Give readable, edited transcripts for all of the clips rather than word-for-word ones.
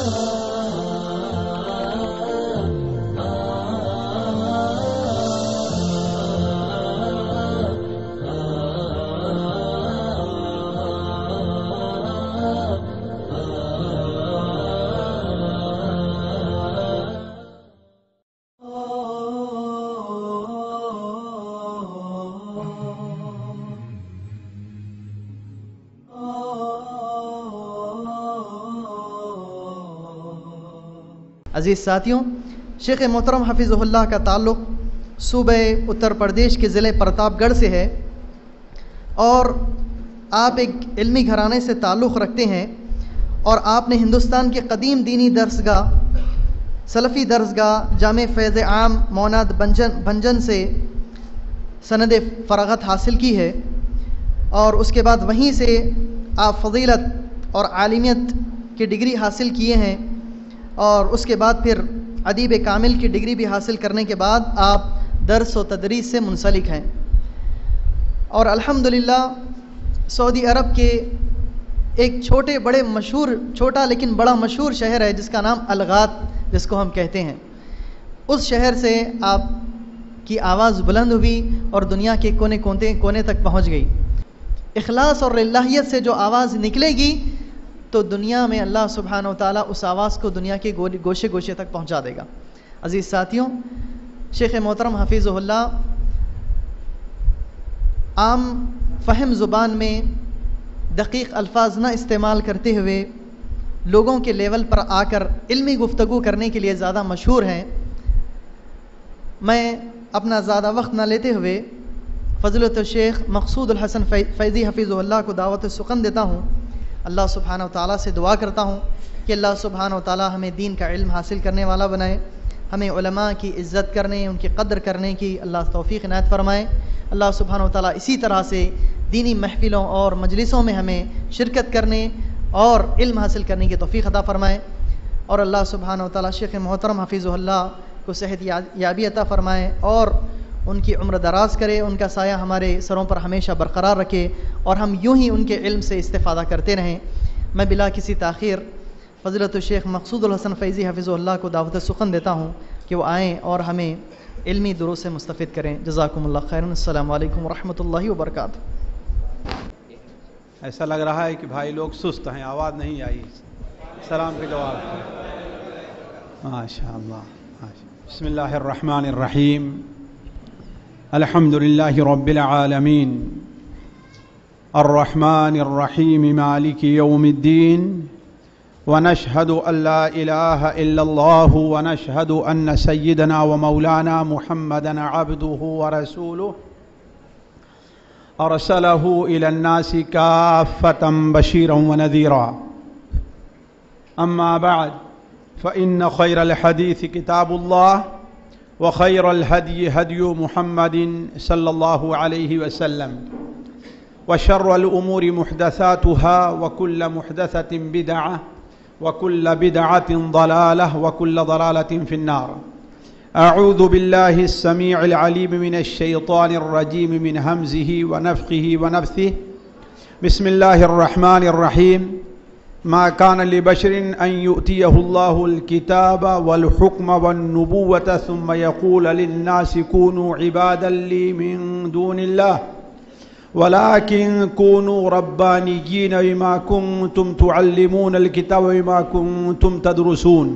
عزیز ساتھیوں، شیخ محترم حفیظہ کا تعلق صوبہ اتر پردیش کے ضلع پرتاپ گڑھ سے ہے، اور آپ ایک علمی گھرانے سے تعلق رکھتے ہیں، اور آپ نے ہندوستان کے قدیم دینی درسگاہ سلفی درسگاہ جامع فیض عام موناد بھنجن سے سند فراغت حاصل کی ہے، اور اس کے بعد وہیں سے آپ فضیلت اور عالمیت کی ڈگری حاصل کیے ہیں، اور اس کے بعد پھر ادیب کامل کی ڈگری بھی حاصل کرنے کے بعد آپ درس و تدریس سے منسلک ہیں، اور الحمدللہ سعودی عرب کے ایک چھوٹا لیکن بڑا مشہور شہر ہے جس کا نام الغات جس کو ہم کہتے ہیں، اس شہر سے آپ کی آواز بلند ہوئی اور دنیا کے کونے تک پہنچ گئی۔ اخلاص اور للہیت سے جو آواز نکلے گی تو دنیا میں اللہ سبحانہ وتعالیٰ اس آواز کو دنیا کے گوشے گوشے تک پہنچا دے گا۔ عزیز ساتھیوں، شیخ محترم حفیظہ اللہ عام فہم زبان میں دقیق الفاظ نہ استعمال کرتے ہوئے لوگوں کے لیول پر آ کر علمی گفتگو کرنے کے لیے زیادہ مشہور ہیں۔ میں اپنا زیادہ وقت نہ لیتے ہوئے فضیلت الشیخ مقصود الحسن فیضی حفیظہ اللہ کو دعوت سخن دیتا ہوں۔ اللہ سبحانہ وتعالیٰ سے دعا کرتا ہوں کہ اللہ سبحانہ وتعالیٰ ہمیں دین کا علم حاصل کرنے والا بنائے، ہمیں علماء کی عزت کرنے، ان کی قدر کرنے کی اللہ توفیق عنایت فرمائے۔ اللہ سبحانہ وتعالیٰ اسی طرح سے دینی محفلوں اور مجلسوں میں ہمیں شرکت کرنے اور علم حاصل کرنے کی توفیق عطا فرمائے، اور اللہ سبحانہ وتعالیٰ شیخ محترم حفیظہ اللہ کو صحت یابی عطا فرمائے اور ان کی عمر دراز کرے، ان کا سایہ ہمارے سروں پر ہمیشہ برقرار رکھے، اور ہم یوں ہی ان کے علم سے استفادہ کرتے رہیں۔ میں بلا کسی تاخیر فضیلت الشیخ مقصود الحسن فیضی حفظہ اللہ کو دعوت سخن دیتا ہوں کہ وہ آئیں اور ہمیں علمی دروس سے مستفید کریں۔ جزاکم اللہ خیرا۔ السلام علیکم ورحمۃ اللہ وبرکاتہ۔ ایسا لگ رہا ہے کہ بھائی لوگ سست ہیں، آواز نہیں آئی سلام کے جواب۔ ماشاء اللہ۔ بسم اللہ الرحمن الرحیم۔ الحمد للہ رب العالمین الرحمن الرحیم مالک یوم الدین، ونشهد ان لا الہ الا اللہ ونشهد ان سیدنا ومولانا محمدا عبده ورسوله ارسلہ الى الناس کافۃ بشیرا ونذیرا، اما بعد فإن خیر الحدیث کتاب اللہ وخير الهدي هدي محمد صلى الله عليه وسلم، وشر الأمور محدثاتها وكل محدثة بدعة وكل بدعة ضلالة وكل ضلالة في النار۔ أعوذ بالله السميع العليم من الشيطان الرجيم من همزه ونفخه ونفثه۔ بسم الله الرحمن الرحيم۔ ما كان لبشر أن يؤتيه الله الكتاب والحكم والنبوة ثم يقول للناس كونوا عبادا لي من دون الله ولكن كونوا ربانيين بما كنتم تعلمون الكتاب وبما كنتم تدرسون۔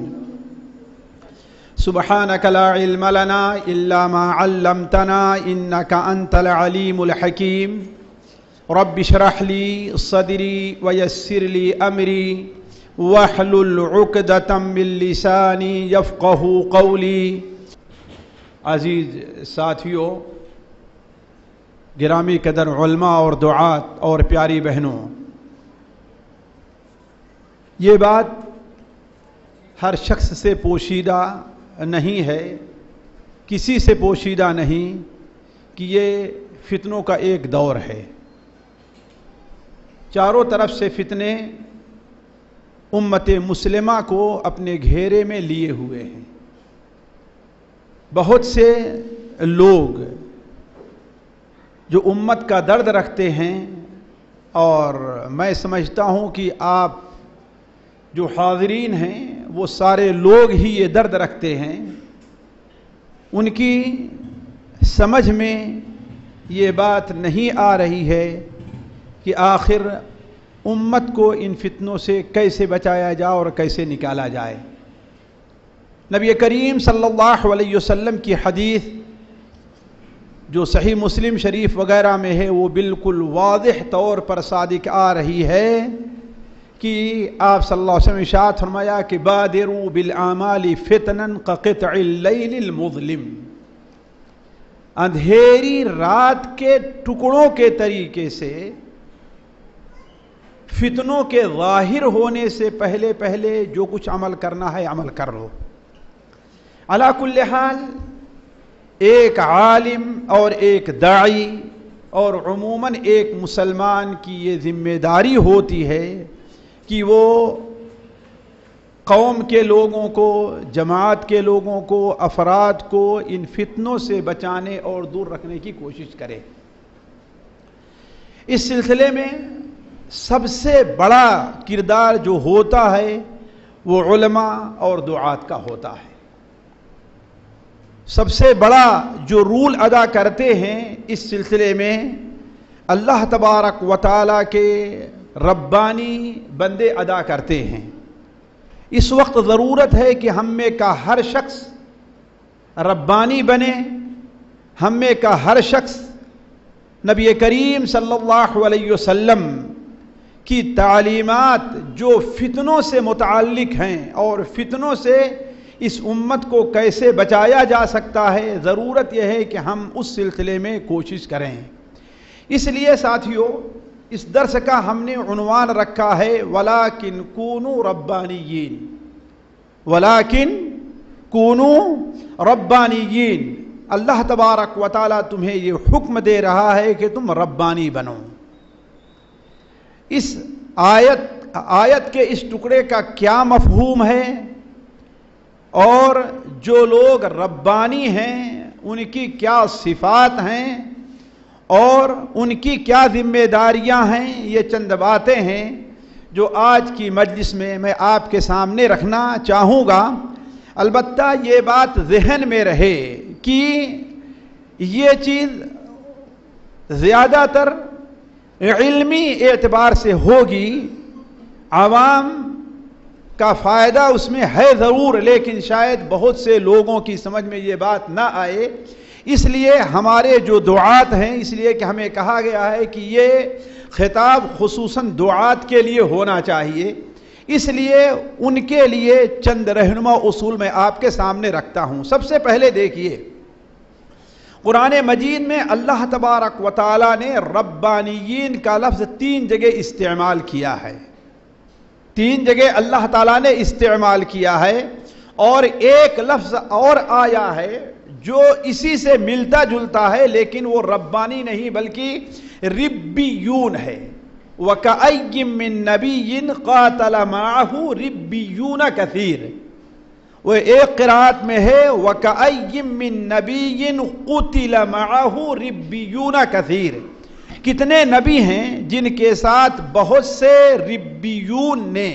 سبحانك لا علم لنا إلا ما علمتنا إنك أنت العليم الحكيم۔ رب اشرح لي صدري ويسر لي أمري واحلل عقدة من لساني يفقه قولي۔ عزیز ساتھیوں، گرامی قدر علماء اور دعات اور پیاری بہنوں، یہ بات ہر شخص سے پوشیدہ نہیں ہے، کسی سے پوشیدہ نہیں کہ یہ فتنوں کا ایک دور ہے۔ چاروں طرف سے فتنے امت مسلمہ کو اپنے گھیرے میں لیے ہوئے ہیں۔ بہت سے لوگ جو امت کا درد رکھتے ہیں، اور میں سمجھتا ہوں کہ آپ جو حاضرین ہیں وہ سارے لوگ ہی یہ درد رکھتے ہیں، ان کی سمجھ میں یہ بات نہیں آ رہی ہے کہ آخر امت کو ان فتنوں سے کیسے بچایا جائے اور کیسے نکالا جائے۔ نبی کریم صلی اللہ علیہ وسلم کی حدیث جو صحیح مسلم شریف وغیرہ میں ہے وہ بالکل واضح طور پر صادق آ رہی ہے کہ آپ صلی اللہ علیہ وسلم ارشاد فرمایا کہ بادروا بالاعمال فتنا كقطع اللیل المظلم، اندھیری رات کے ٹکڑوں کے طریقے سے فتنوں کے ظاہر ہونے سے پہلے پہلے جو کچھ عمل کرنا ہے عمل کر لو۔ علی کل حال ایک عالم اور ایک داعی اور عموماً ایک مسلمان کی یہ ذمہ داری ہوتی ہے کہ وہ قوم کے لوگوں کو، جماعت کے لوگوں کو، افراد کو ان فتنوں سے بچانے اور دور رکھنے کی کوشش کرے۔ اس سلسلے میں سب سے بڑا کردار جو ہوتا ہے وہ علماء اور دعات کا ہوتا ہے۔ سب سے بڑا جو رول ادا کرتے ہیں اس سلسلے میں اللہ تبارک و تعالیٰ کے ربانی بندے ادا کرتے ہیں۔ اس وقت ضرورت ہے کہ ہم میں کا ہر شخص ربانی بنے، ہم میں کا ہر شخص نبی کریم صلی اللہ علیہ وسلم کی تعلیمات جو فتنوں سے متعلق ہیں اور فتنوں سے اس امت کو کیسے بچایا جا سکتا ہے، ضرورت یہ ہے کہ ہم اس سلسلے میں کوشش کریں۔ اس لیے ساتھیو اس درس کا ہم نے عنوان رکھا ہے وَلَٰكِن كُونُوا رَبَّانِيِّينَ، وَلَٰكِن كُونُوا رَبَّانِيِّينَ۔ اللہ تبارک و تعالیٰ تمہیں یہ حکم دے رہا ہے کہ تم ربانی بنو۔ اس آیت کے اس ٹکڑے کا کیا مفہوم ہے اور جو لوگ ربانی ہیں ان کی کیا صفات ہیں اور ان کی کیا ذمہ داریاں ہیں، یہ چند باتیں ہیں جو آج کی مجلس میں میں آپ کے سامنے رکھنا چاہوں گا۔ البتہ یہ بات ذہن میں رہے کہ یہ چیز زیادہ تر علمی اعتبار سے ہوگی، عوام کا فائدہ اس میں ہے ضرور، لیکن شاید بہت سے لوگوں کی سمجھ میں یہ بات نہ آئے۔ اس لیے ہمارے جو دعات ہیں، اس لیے کہ ہمیں کہا گیا ہے کہ یہ خطاب خصوصاً دعات کے لیے ہونا چاہیے، اس لیے ان کے لیے چند رہنما اصول میں آپ کے سامنے رکھتا ہوں۔ سب سے پہلے دیکھیے قرآن مجید میں اللہ تبارک و تعالیٰ نے ربانیین کا لفظ 3 جگہ استعمال کیا ہے، 3 جگہ اللہ تعالیٰ نے استعمال کیا ہے، اور ایک لفظ اور آیا ہے جو اسی سے ملتا جلتا ہے لیکن وہ ربانی نہیں بلکہ ربیون ہے۔ وَكَأَيٍّ مِّن نَبِيٍّ قَاتَلَ مَعَهُ رِبِّيُّونَ كَثِيرٌ، وہ ایک قرات میں ہے وَكَأَيٍّ مِّن نَبِيٍّ قُتِلَ مَعَهُ رِبِّيُّونَ كَثِيرٌ، کتنے نبی ہیں جن کے ساتھ بہت سے ربیون نے۔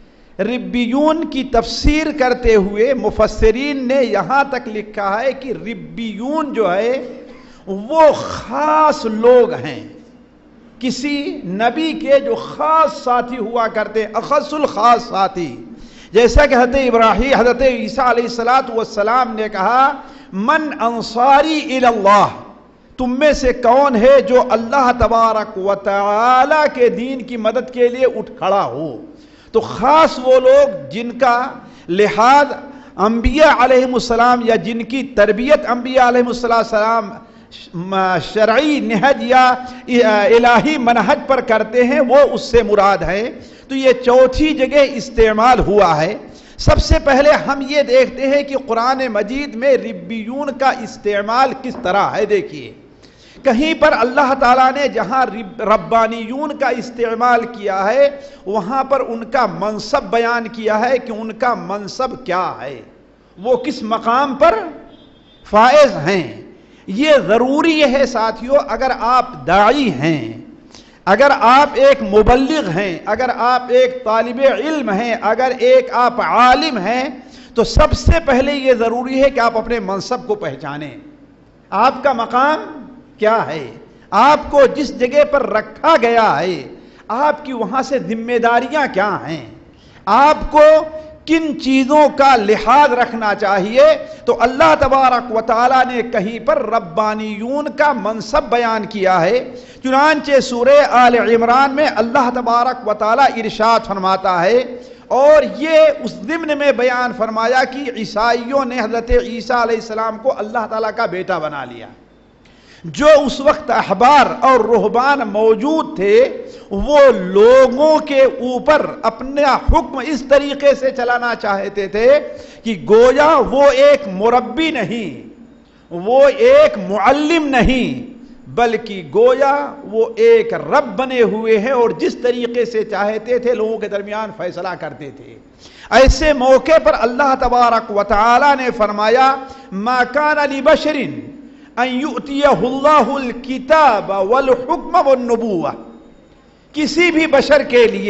ربیون کی تفسیر کرتے ہوئے مفسرین نے یہاں تک لکھا ہے کہ ربیون جو ہے وہ خاص لوگ ہیں، کسی نبی کے جو خاص ساتھی ہوا کرتے، اخص الخاص ساتھی، جیسا کہ حضرت عیسیٰ علیہ السلام نے کہا من انصاری الی اللہ، تم میں سے کون ہے جو اللہ تبارک و تعالی کے دین کی مدد کے لیے اٹھ کھڑا ہو۔ تو خاص وہ لوگ جن کا لحاظ انبیاء علیہ السلام یا جن کی تربیت انبیاء علیہ السلام شرعی نہج یا الہی منہج پر کرتے ہیں وہ اس سے مراد ہے۔ تو یہ چوتھی جگہ استعمال ہوا ہے۔ سب سے پہلے ہم یہ دیکھتے ہیں کہ قرآن مجید میں ربیون کا استعمال کس طرح ہے۔ دیکھیے کہیں پر اللہ تعالیٰ نے جہاں ربانیون کا استعمال کیا ہے وہاں پر ان کا منصب بیان کیا ہے کہ ان کا منصب کیا ہے، وہ کس مقام پر فائز ہیں۔ یہ ضروری ہے ساتھیوں، اگر آپ داعی ہیں، اگر آپ ایک مبلغ ہیں، اگر آپ ایک طالب علم ہیں، اگر ایک آپ عالم ہیں، تو سب سے پہلے یہ ضروری ہے کہ آپ اپنے منصب کو پہچانیں. آپ کا مقام کیا ہے، آپ کو جس جگہ پر رکھا گیا ہے آپ کی وہاں سے ذمہ داریاں کیا ہیں، آپ کو کن چیزوں کا لحاظ رکھنا چاہیے. تو اللہ تبارک و تعالیٰ نے کہیں پر ربانیون کا منصب بیان کیا ہے. چنانچہ سورہ آل عمران میں اللہ تبارک و تعالیٰ ارشاد فرماتا ہے، اور یہ اس ضمن میں بیان فرمایا کہ عیسائیوں نے حضرت عیسیٰ علیہ السلام کو اللہ تعالیٰ کا بیٹا بنا لیا. جو اس وقت احبار اور رہبان موجود تھے وہ لوگوں کے اوپر اپنا حکم اس طریقے سے چلانا چاہتے تھے کہ گویا وہ ایک مربی نہیں، وہ ایک معلم نہیں، بلکہ گویا وہ ایک رب بنے ہوئے ہیں اور جس طریقے سے چاہتے تھے لوگوں کے درمیان فیصلہ کرتے تھے. ایسے موقع پر اللہ تبارک و تعالی نے فرمایا ما کان لبشر ان یؤتیہ اللہ الکتاب والحکم والنبوہ، کسی بھی بشر کے لیے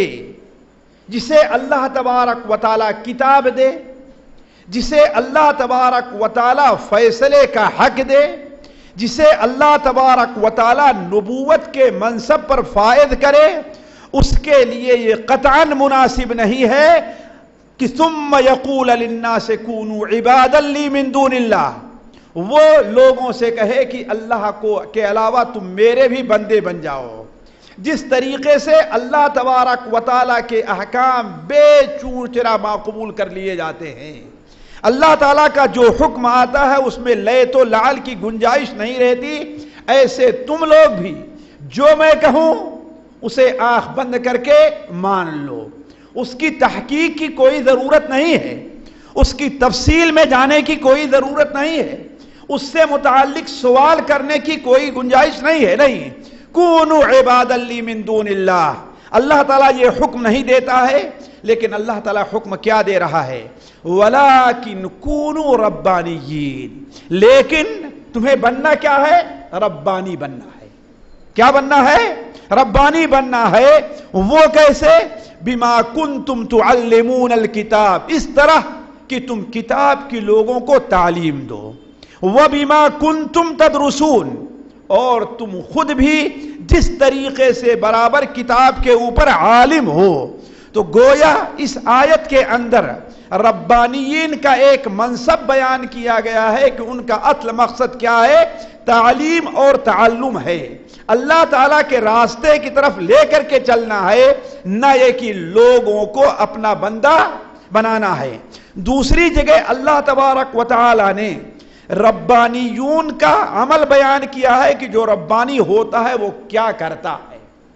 جسے اللہ تبارک و تعالی کتاب دے، جسے اللہ تبارک و تعالی فیصلے کا حق دے، جسے اللہ تبارک و تعالی نبوت کے منصب پر فائز کرے، اس کے لیے یہ قطعاً مناسب نہیں ہے کہ ثم یقول للناس کونوا عبادا لی من دون اللہ، وہ لوگوں سے کہے کہ اللہ کو کے علاوہ تم میرے بھی بندے بن جاؤ. جس طریقے سے اللہ تبارک و تعالیٰ کے احکام بے چور چرا مقبول کر لیے جاتے ہیں، اللہ تعالیٰ کا جو حکم آتا ہے اس میں لیت و لعل کی گنجائش نہیں رہتی، ایسے تم لوگ بھی جو میں کہوں اسے آنکھ بند کر کے مان لو. اس کی تحقیق کی کوئی ضرورت نہیں ہے، اس کی تفصیل میں جانے کی کوئی ضرورت نہیں ہے، اس سے متعلق سوال کرنے کی کوئی گنجائش نہیں ہے. نہیں، کونوا عبادا لی من دون اللہ، اللہ تعالیٰ یہ حکم نہیں دیتا ہے، لیکن اللہ تعالیٰ حکم کیا دے رہا ہے وَلَٰكِن كُونُوا رَبَّانِيِّينَ، لیکن تمہیں بننا کیا ہے؟ ربانی بننا ہے. کیا بننا ہے؟ ربانی بننا ہے. وہ کیسے؟ بِمَا كُنْتُمْ تُعَلِّمُونَ الْكِتَابِ، اس طرح کہ تم کتاب کی لوگوں کو تعلیم دو. وَبِمَا كُنْتُمْ تَدْرُسُونَ، اور تم خود بھی جس طریقے سے برابر کتاب کے اوپر عالم ہو. تو گویا اس آیت کے اندر ربانیین کا ایک منصب بیان کیا گیا ہے کہ ان کا اصل مقصد کیا ہے؟ تعلیم اور تعلم ہے. اللہ تعالیٰ کے راستے کی طرف لے کر کے چلنا ہے، نہ یہ کہ لوگوں کو اپنا بندہ بنانا ہے. دوسری جگہ اللہ تبارک و تعالیٰ نے ربانیون کا عمل بیان کیا ہے کہ جو ربانی ہوتا ہے وہ کیا کرتا ہے.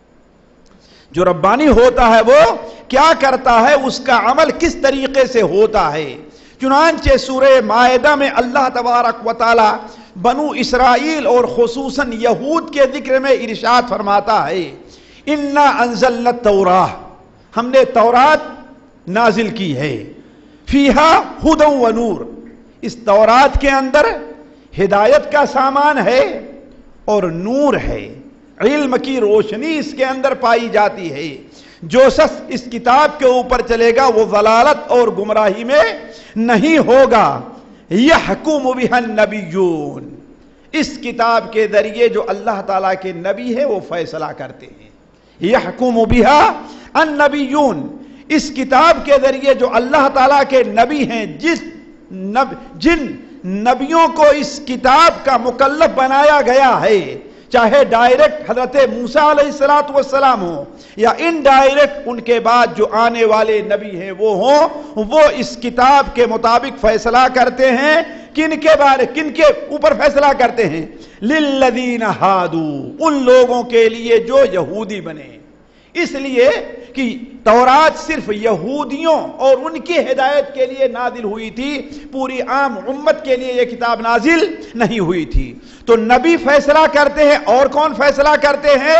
جو ربانی ہوتا ہے وہ کیا کرتا ہے، اس کا عمل کس طریقے سے ہوتا ہے. چنانچہ سورہ مائدہ میں اللہ تبارک و تعالی بنو اسرائیل اور خصوصاً یہود کے ذکر میں ارشاد فرماتا ہے انا انزلنا التوراہ، ہم نے تورات نازل کی ہے، فیہا ہدی و نور، اس تورات کے اندر ہدایت کا سامان ہے اور نور ہے، علم کی روشنی اس کے اندر پائی جاتی ہے. جو شخص اس کتاب کے اوپر چلے گا وہ ضلالت اور گمراہی میں نہیں ہوگا. یحکم بہا النبیون، اس کتاب کے ذریعے جو اللہ تعالیٰ کے نبی ہے وہ فیصلہ کرتے ہیں. یحکم بہا النبیون، اس کتاب کے ذریعے جو اللہ تعالیٰ کے نبی ہیں، جن نبیوں کو اس کتاب کا مکلف بنایا گیا ہے، چاہے ڈائریکٹ حضرت موسیٰ علیہ السلام ہو یا انڈائریکٹ ان کے بعد جو آنے والے نبی ہیں وہ ہوں، وہ اس کتاب کے مطابق فیصلہ کرتے ہیں. کن کے اوپر فیصلہ کرتے ہیں؟ للذین ہادو، ان لوگوں کے لیے جو یہودی بنے. اس لیے کہ تورات صرف یہودیوں اور ان کی ہدایت کے لیے نازل ہوئی تھی، پوری عام امت کے لیے یہ کتاب نازل نہیں ہوئی تھی. تو نبی فیصلہ کرتے ہیں، اور کون فیصلہ کرتے ہیں؟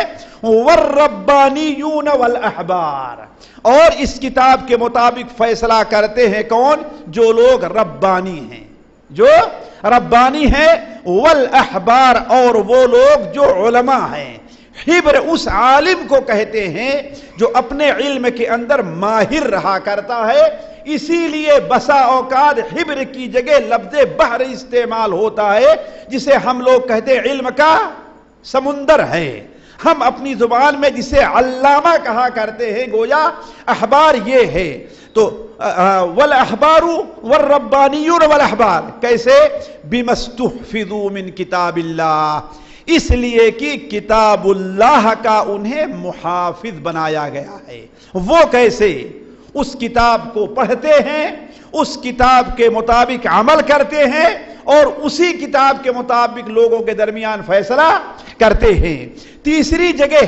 والربانیون والاحبار، اور اس کتاب کے مطابق فیصلہ کرتے ہیں کون؟ جو لوگ ربانی ہیں، جو ربانی ہیں، والاحبار، اور وہ لوگ جو علماء ہیں، حبر اس عالم کو کہتے ہیں جو اپنے علم کے اندر ماہر رہا کرتا ہے. اسی لیے بسا اوقات حبر کی جگہ لفظ بحر استعمال ہوتا ہے جسے ہم لوگ کہتے ہیں علم کا سمندر ہے. ہم اپنی زبان میں جسے علامہ کہا کرتے ہیں گویا احبار یہ ہے. تو والاحبار والربانیون والاحبار کیسے؟ بمستحفظوا من کتاب اللہ، اس لیے کہ کتاب اللہ کا انہیں محافظ بنایا گیا ہے. وہ کیسے؟ اس کتاب کو پڑھتے ہیں، اس کتاب کے مطابق عمل کرتے ہیں اور اسی کتاب کے مطابق لوگوں کے درمیان فیصلہ کرتے ہیں. تیسری جگہ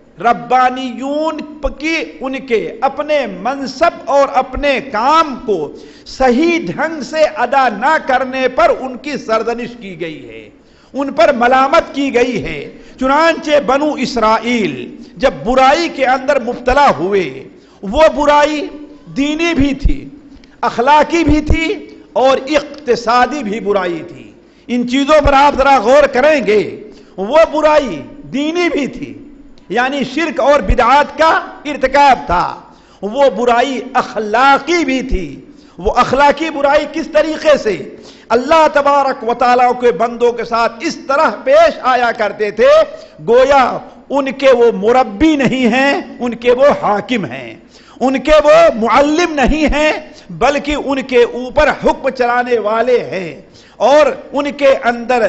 ربانیون کی ان کے اپنے منصب اور اپنے کام کو صحیح ڈھنگ سے ادا نہ کرنے پر ان کی سرزنش کی گئی ہے، ان پر ملامت کی گئی ہے. چنانچہ بنو اسرائیل جب برائی کے اندر مبتلا ہوئے، وہ برائی دینی بھی تھی، اخلاقی بھی تھی اور اقتصادی بھی برائی تھی. ان چیزوں پر آپ ذرا غور کریں گے. وہ برائی دینی بھی تھی، یعنی شرک اور بدعات کا ارتکاب تھا. وہ برائی اخلاقی بھی تھی. وہ اخلاقی برائی کس طریقے سے؟ اللہ تبارک و تعالیٰ کے بندوں کے ساتھ اس طرح پیش آیا کرتے تھے گویا ان کے وہ مربی نہیں ہیں، ان کے وہ حاکم ہیں، ان کے وہ معلم نہیں ہیں، بلکہ ان کے اوپر حکم چلانے والے ہیں. اور ان کے اندر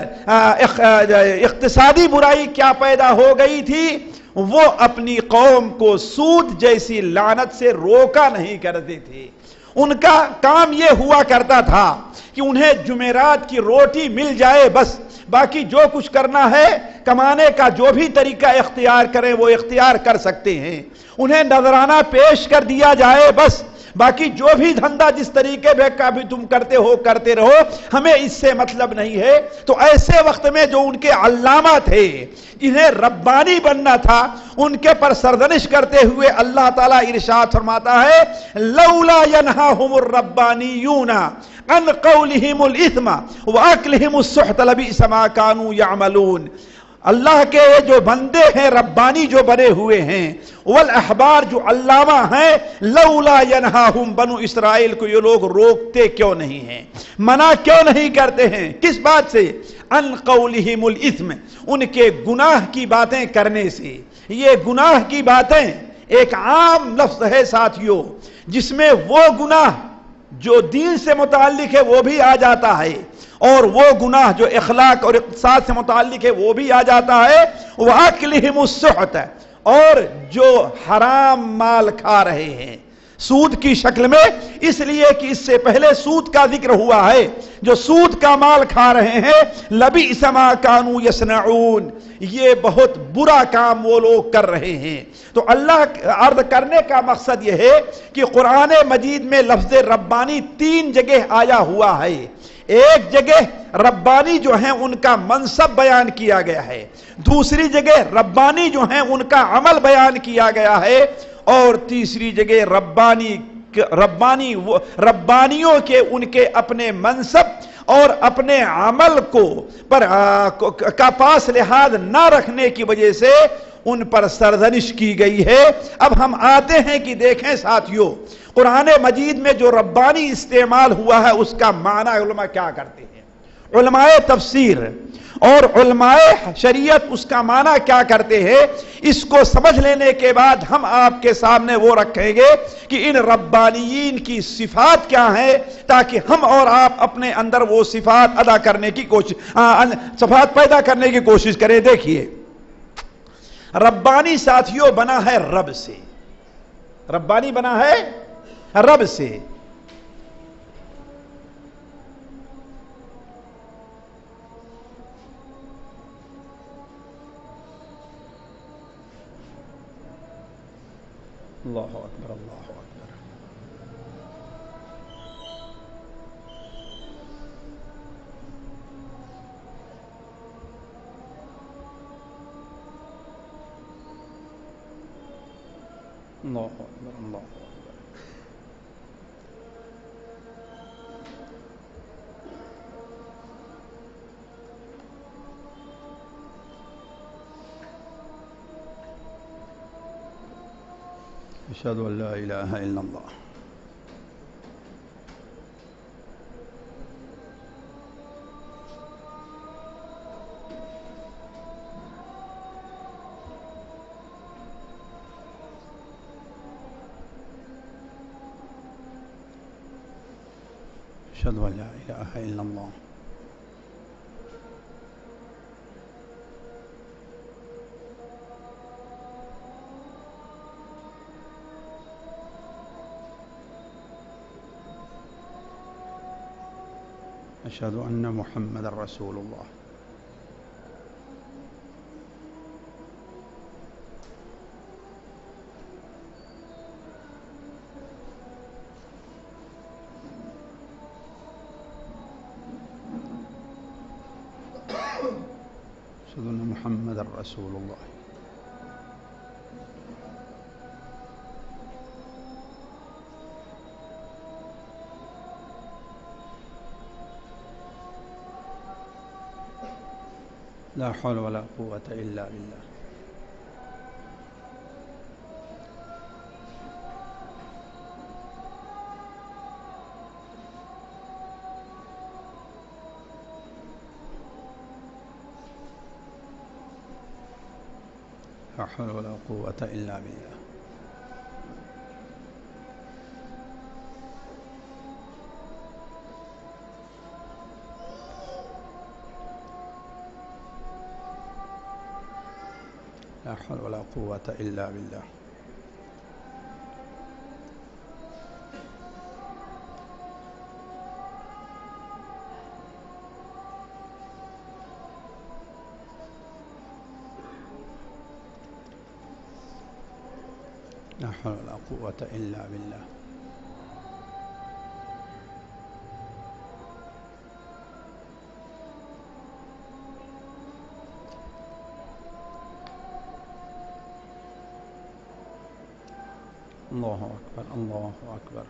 اقتصادی برائی کیا پیدا ہو گئی تھی؟ وہ اپنی قوم کو سود جیسی لعنت سے روکا نہیں کرتے تھے. ان کا کام یہ ہوا کرتا تھا کہ انہیں جمعرات کی روٹی مل جائے بس، باقی جو کچھ کرنا ہے کمانے کا جو بھی طریقہ اختیار کریں وہ اختیار کر سکتے ہیں. انہیں نذرانہ پیش کر دیا جائے بس، باقی جو بھی دھندا جس طریقے کا بھی تم کرتے ہو کرتے رہو، ہمیں اس سے مطلب نہیں ہے. تو ایسے وقت میں جو ان کے علامہ تھے، انہیں ربانی بننا تھا، ان کے پر سرزنش کرتے ہوئے اللہ تعالیٰ ارشاد فرماتا ہے لولا ینہاہم الربانیون عن قولہم الاثم واکلہم السحت لبئس ما کانوا یعملون. اللہ کے جو بندے ہیں ربانی جو بنے ہوئے ہیں، والاحبار جو علامہ ہیں، لولا ینہاہم بنو اسرائیل کو یہ لوگ روکتے کیوں نہیں ہیں، منع کیوں نہیں کرتے ہیں؟ کس بات سے؟ عن قولہم الاثم، ان کے گناہ کی باتیں کرنے سے. یہ گناہ کی باتیں ایک عام لفظ ہے ساتھیوں، جس میں وہ گناہ جو دین سے متعلق ہے وہ بھی آ جاتا ہے اور وہ گناہ جو اخلاق اور اقتصاد سے متعلق ہے وہ بھی آ جاتا ہے. وَأَكْلِهِمُ السُّحْتَ، اور جو حرام مال کھا رہے ہیں سود کی شکل میں، اس لیے کہ اس سے پہلے سود کا ذکر ہوا ہے. جو سود کا مال کھا رہے ہیں، لبئس ما کانوا یصنعون، یہ بہت برا کام وہ لوگ کر رہے ہیں. تو اللہ عرض کرنے کا مقصد یہ ہے کہ قرآن مجید میں لفظ ربانی 3 جگہ آیا ہوا ہے. ایک جگہ ربانی جو ہیں ان کا منصب بیان کیا گیا ہے، دوسری جگہ ربانی جو ہیں ان کا عمل بیان کیا گیا ہے، اور تیسری جگہ ربانیوں کے ان کے اپنے منصب اور اپنے عمل کا پاس لحاظ نہ رکھنے کی وجہ سے ان پر سرزنش کی گئی ہے. اب ہم آتے ہیں کہ دیکھیں ساتھیوں، قرآن مجید میں جو ربانی استعمال ہوا ہے اس کا معنی علماء کیا کرتے ہیں. علماء تفسیر اور علماء شریعت اس کا معنی کیا کرتے ہیں، اس کو سمجھ لینے کے بعد ہم آپ کے سامنے وہ رکھیں گے کہ ان ربانیین کی صفات کیا ہیں، تاکہ ہم اور آپ اپنے اندر وہ صفات ادا کرنے کی صفات پیدا کرنے کی کوشش کریں. دیکھیے، ربانی ساتھیوں بنا ہے رب سے. ربانی بنا ہے رب سے. اللہ اکبر، اللہ اکبر. اللہ اکبر، اللہ اکبر. أشهد أن لا إله إلا الله أشهد أن لا إله إلا الله أشهد أن محمدا رسول الله أشهد أن محمدا رسول الله لا حول ولا قوة إلا بالله لا حول ولا قوة إلا بالله لا حول ولا قوة إلا بالله لا حول ولا قوة إلا بالله الله أكبر الله أكبر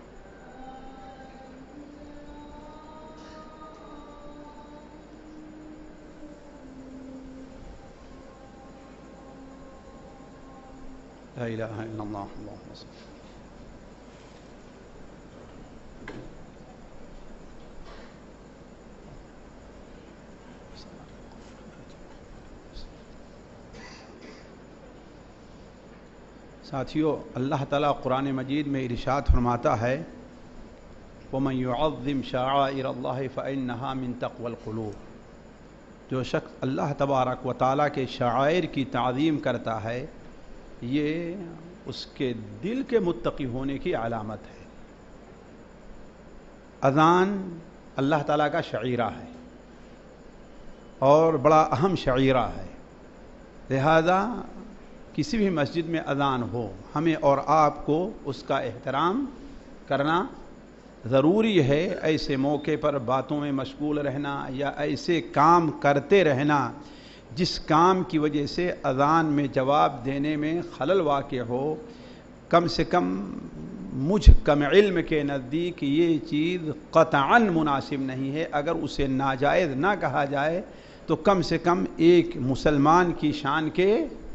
لا إله إلا الله اللهم صل ساتھیو اللہ تعالیٰ قرآن مجید میں ارشاد فرماتا ہے وَمَن يُعَظِّمْ شَعَائِرَ اللَّهِ فَإِنَّهَا مِن تَقْوَى الْقُلُوبِ جو شخص اللہ تبارک و تعالیٰ کے شعائر کی تعظیم کرتا ہے یہ اس کے دل کے متقی ہونے کی علامت ہے۔ اذان اللہ تعالیٰ کا شعیرہ ہے اور بڑا اہم شعیرہ ہے، لہذا کسی بھی مسجد میں اذان ہو ہمیں اور آپ کو اس کا احترام کرنا ضروری ہے۔ ایسے موقع پر باتوں میں مشغول رہنا یا ایسے کام کرتے رہنا جس کام کی وجہ سے اذان میں جواب دینے میں خلل واقع ہو، کم سے کم مجھ کم علم کے نزدیک یہ چیز قطعاً مناسب نہیں ہے۔ اگر اسے ناجائز نہ کہا جائے تو کم سے کم ایک مسلمان کی شان کے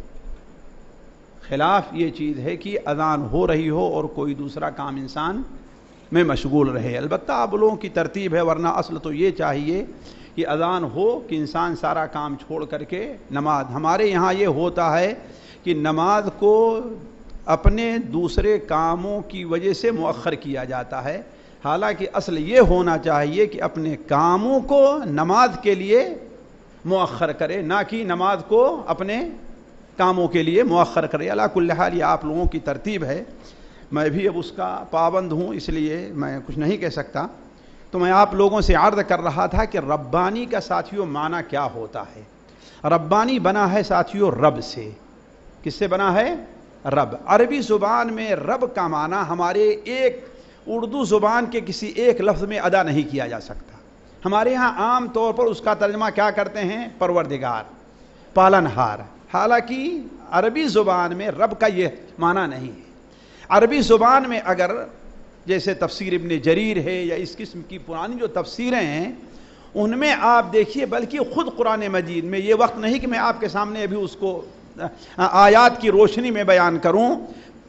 خلاف یہ چیز ہے کہ اذان ہو رہی ہو اور کوئی دوسرا کام انسان میں مشغول رہے۔ البتہ آپ لوگوں کی ترتیب ہے، ورنہ اصل تو یہ چاہیے کہ اذان ہو کہ انسان سارا کام چھوڑ کر کے نماز۔ ہمارے یہاں یہ ہوتا ہے کہ نماز کو اپنے دوسرے کاموں کی وجہ سے مؤخر کیا جاتا ہے، حالانکہ اصل یہ ہونا چاہیے کہ اپنے کاموں کو نماز کے لیے مؤخر کرے، نہ کہ نماز کو اپنے کاموں کے لیے مؤخر کرے۔ علی کل حال یہ آپ لوگوں کی ترتیب ہے، میں بھی اب اس کا پابند ہوں، اس لیے میں کچھ نہیں کہہ سکتا۔ تو میں آپ لوگوں سے عرض کر رہا تھا کہ ربانی کا ساتھیوں معنی کیا ہوتا ہے۔ ربانی بنا ہے ساتھیوں رب سے۔ کس سے بنا ہے؟ رب۔ عربی زبان میں رب کا معنی ہمارے ایک اردو زبان کے کسی ایک لفظ میں ادا نہیں کیا جا سکتا۔ ہمارے یہاں عام طور پر اس کا ترجمہ کیا کرتے ہیں؟ پروردگار، پالنہار۔ حالانکہ عربی زبان میں رب کا یہ معنی نہیں ہے۔ عربی زبان میں اگر جیسے تفسیر ابن جریر ہے یا اس قسم کی پرانی جو تفسیریں ہیں ان میں آپ دیکھیے، بلکہ خود قرآن مجید میں، یہ وقت نہیں کہ میں آپ کے سامنے ابھی اس کو آیات کی روشنی میں بیان کروں،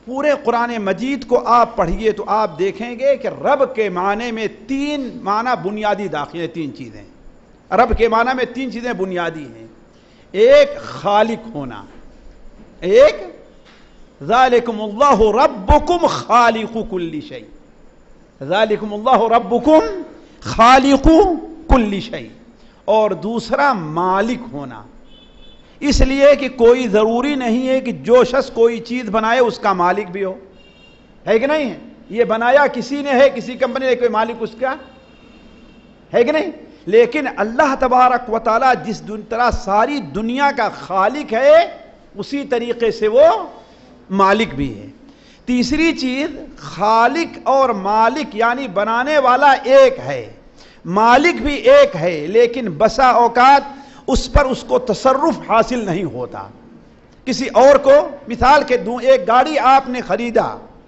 پورے قرآن مجید کو آپ پڑھیے تو آپ دیکھیں گے کہ رب کے معنی میں 3 معنی بنیادی داخل ہیں، 3 چیزیں رب کے معنی میں 3 چیزیں بنیادی ہیں۔ ایک خالق ہونا، ایک ذالکم اللہ ربکم خالق کل شیء، ذالکم اللہ ربکم خالق کل شیء، اور دوسرا مالک ہونا، اس لیے کہ کوئی ضروری نہیں ہے کہ جو شخص کوئی چیز بنائے اس کا مالک بھی ہو، ہے کہ نہیں ہے؟ یہ بنایا کسی نے ہے، کسی کمپنی نے، کوئی مالک اس کا ہے کہ نہیں؟ لیکن اللہ تبارک و تعالی جس طرح ساری دنیا کا خالق ہے اسی طریقے سے وہ مالک بھی ہے۔ تیسری چیز، خالق اور مالک یعنی بنانے والا ایک ہے، مالک بھی ایک ہے، لیکن بسا اوقات اس پر اس کو تصرف حاصل نہیں ہوتا۔ کسی اور کو مثال کے دوں، ایک گاڑی آپ نے خریدا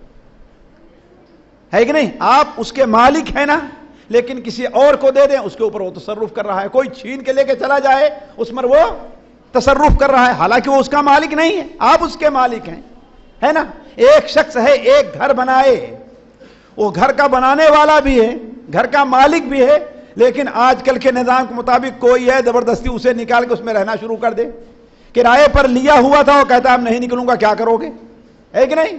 ہے کہ نہیں، آپ اس کے مالک ہیں نا، لیکن کسی اور کو دے دیں اس کے اوپر وہ تصرف کر رہا ہے، کوئی چھین کے لے کے چلا جائے اس پر وہ تصرف کر رہا ہے، حالانکہ وہ اس کا مالک نہیں ہے، آپ اس کے مالک ہیں، ہے نا؟ ایک شخص ہے، ایک گھر بنائے، وہ گھر کا بنانے والا بھی ہے، گھر کا مالک بھی ہے، لیکن آج کل کے نظام کے مطابق کوئی ہے زبردستی اسے نکال کے اس میں رہنا شروع کر دے، کرائے پر لیا ہوا تھا، وہ کہتا ہے اب نہیں نکلوں گا، کیا کرو گے، ہے کہ نہیں؟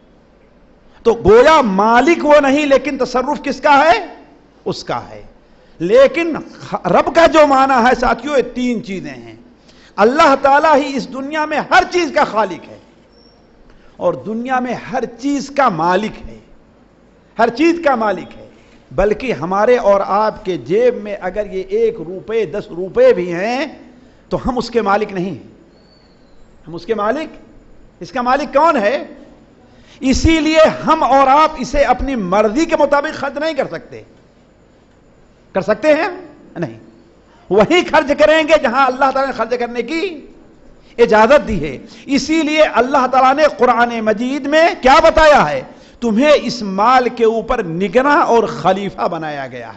تو گویا مالک وہ نہیں، لیکن تصرف کس کا ہے؟ اس کا ہے۔ لیکن رب کا جو معنی ہے ساتھیوں، یہ 3 چیزیں ہیں۔ اللہ تعالیٰ ہی اس دنیا میں ہر چیز کا خالق ہے اور دنیا میں ہر چیز کا مالک ہے، ہر چیز کا مالک ہے، بلکہ ہمارے اور آپ کے جیب میں اگر یہ 1 روپے 10 روپے بھی ہیں تو ہم اس کے مالک نہیں ہیں، ہم اس کے مالک، اس کا مالک کون ہے؟ اسی لیے ہم اور آپ اسے اپنی مرضی کے مطابق خرچ نہیں کر سکتے، کر سکتے ہیں؟ نہیں، وہی خرچ کریں گے جہاں اللہ تعالیٰ نے خرچ کرنے کی اجازت دی ہے۔ اسی لیے اللہ تعالیٰ نے قرآن مجید میں کیا بتایا ہے؟ تمہیں اس مال کے اوپر نگراں اور خلیفہ بنایا گیا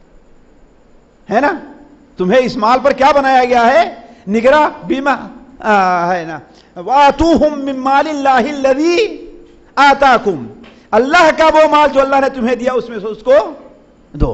ہے نا؟ تمہیں اس مال پر کیا بنایا گیا ہے؟ نگراں، بیمہ ہے نا، وَآتُوهُم مِّن مَّالِ اللَّهِ الَّذِي آتَاكُمْ، اللہ کا وہ مال جو اللہ نے تمہیں دیا اس میں سے اس کو دو،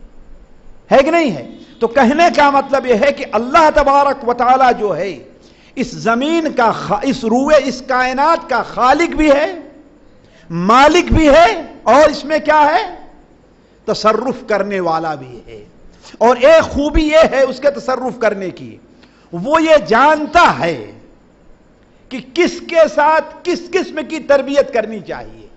ہے کہ نہیں ہے؟ تو کہنے کا مطلب یہ ہے کہ اللہ تبارک و تعالی جو ہے اس زمین کا، اس روئے، اس کائنات کا خالق بھی ہے، مالک بھی ہے، اور اس میں کیا ہے؟ تصرف کرنے والا بھی ہے۔ اور ایک خوبی یہ ہے اس کے تصرف کرنے کی، وہ یہ جانتا ہے کہ کس کے ساتھ کس قسم کی تربیت کرنی چاہیے،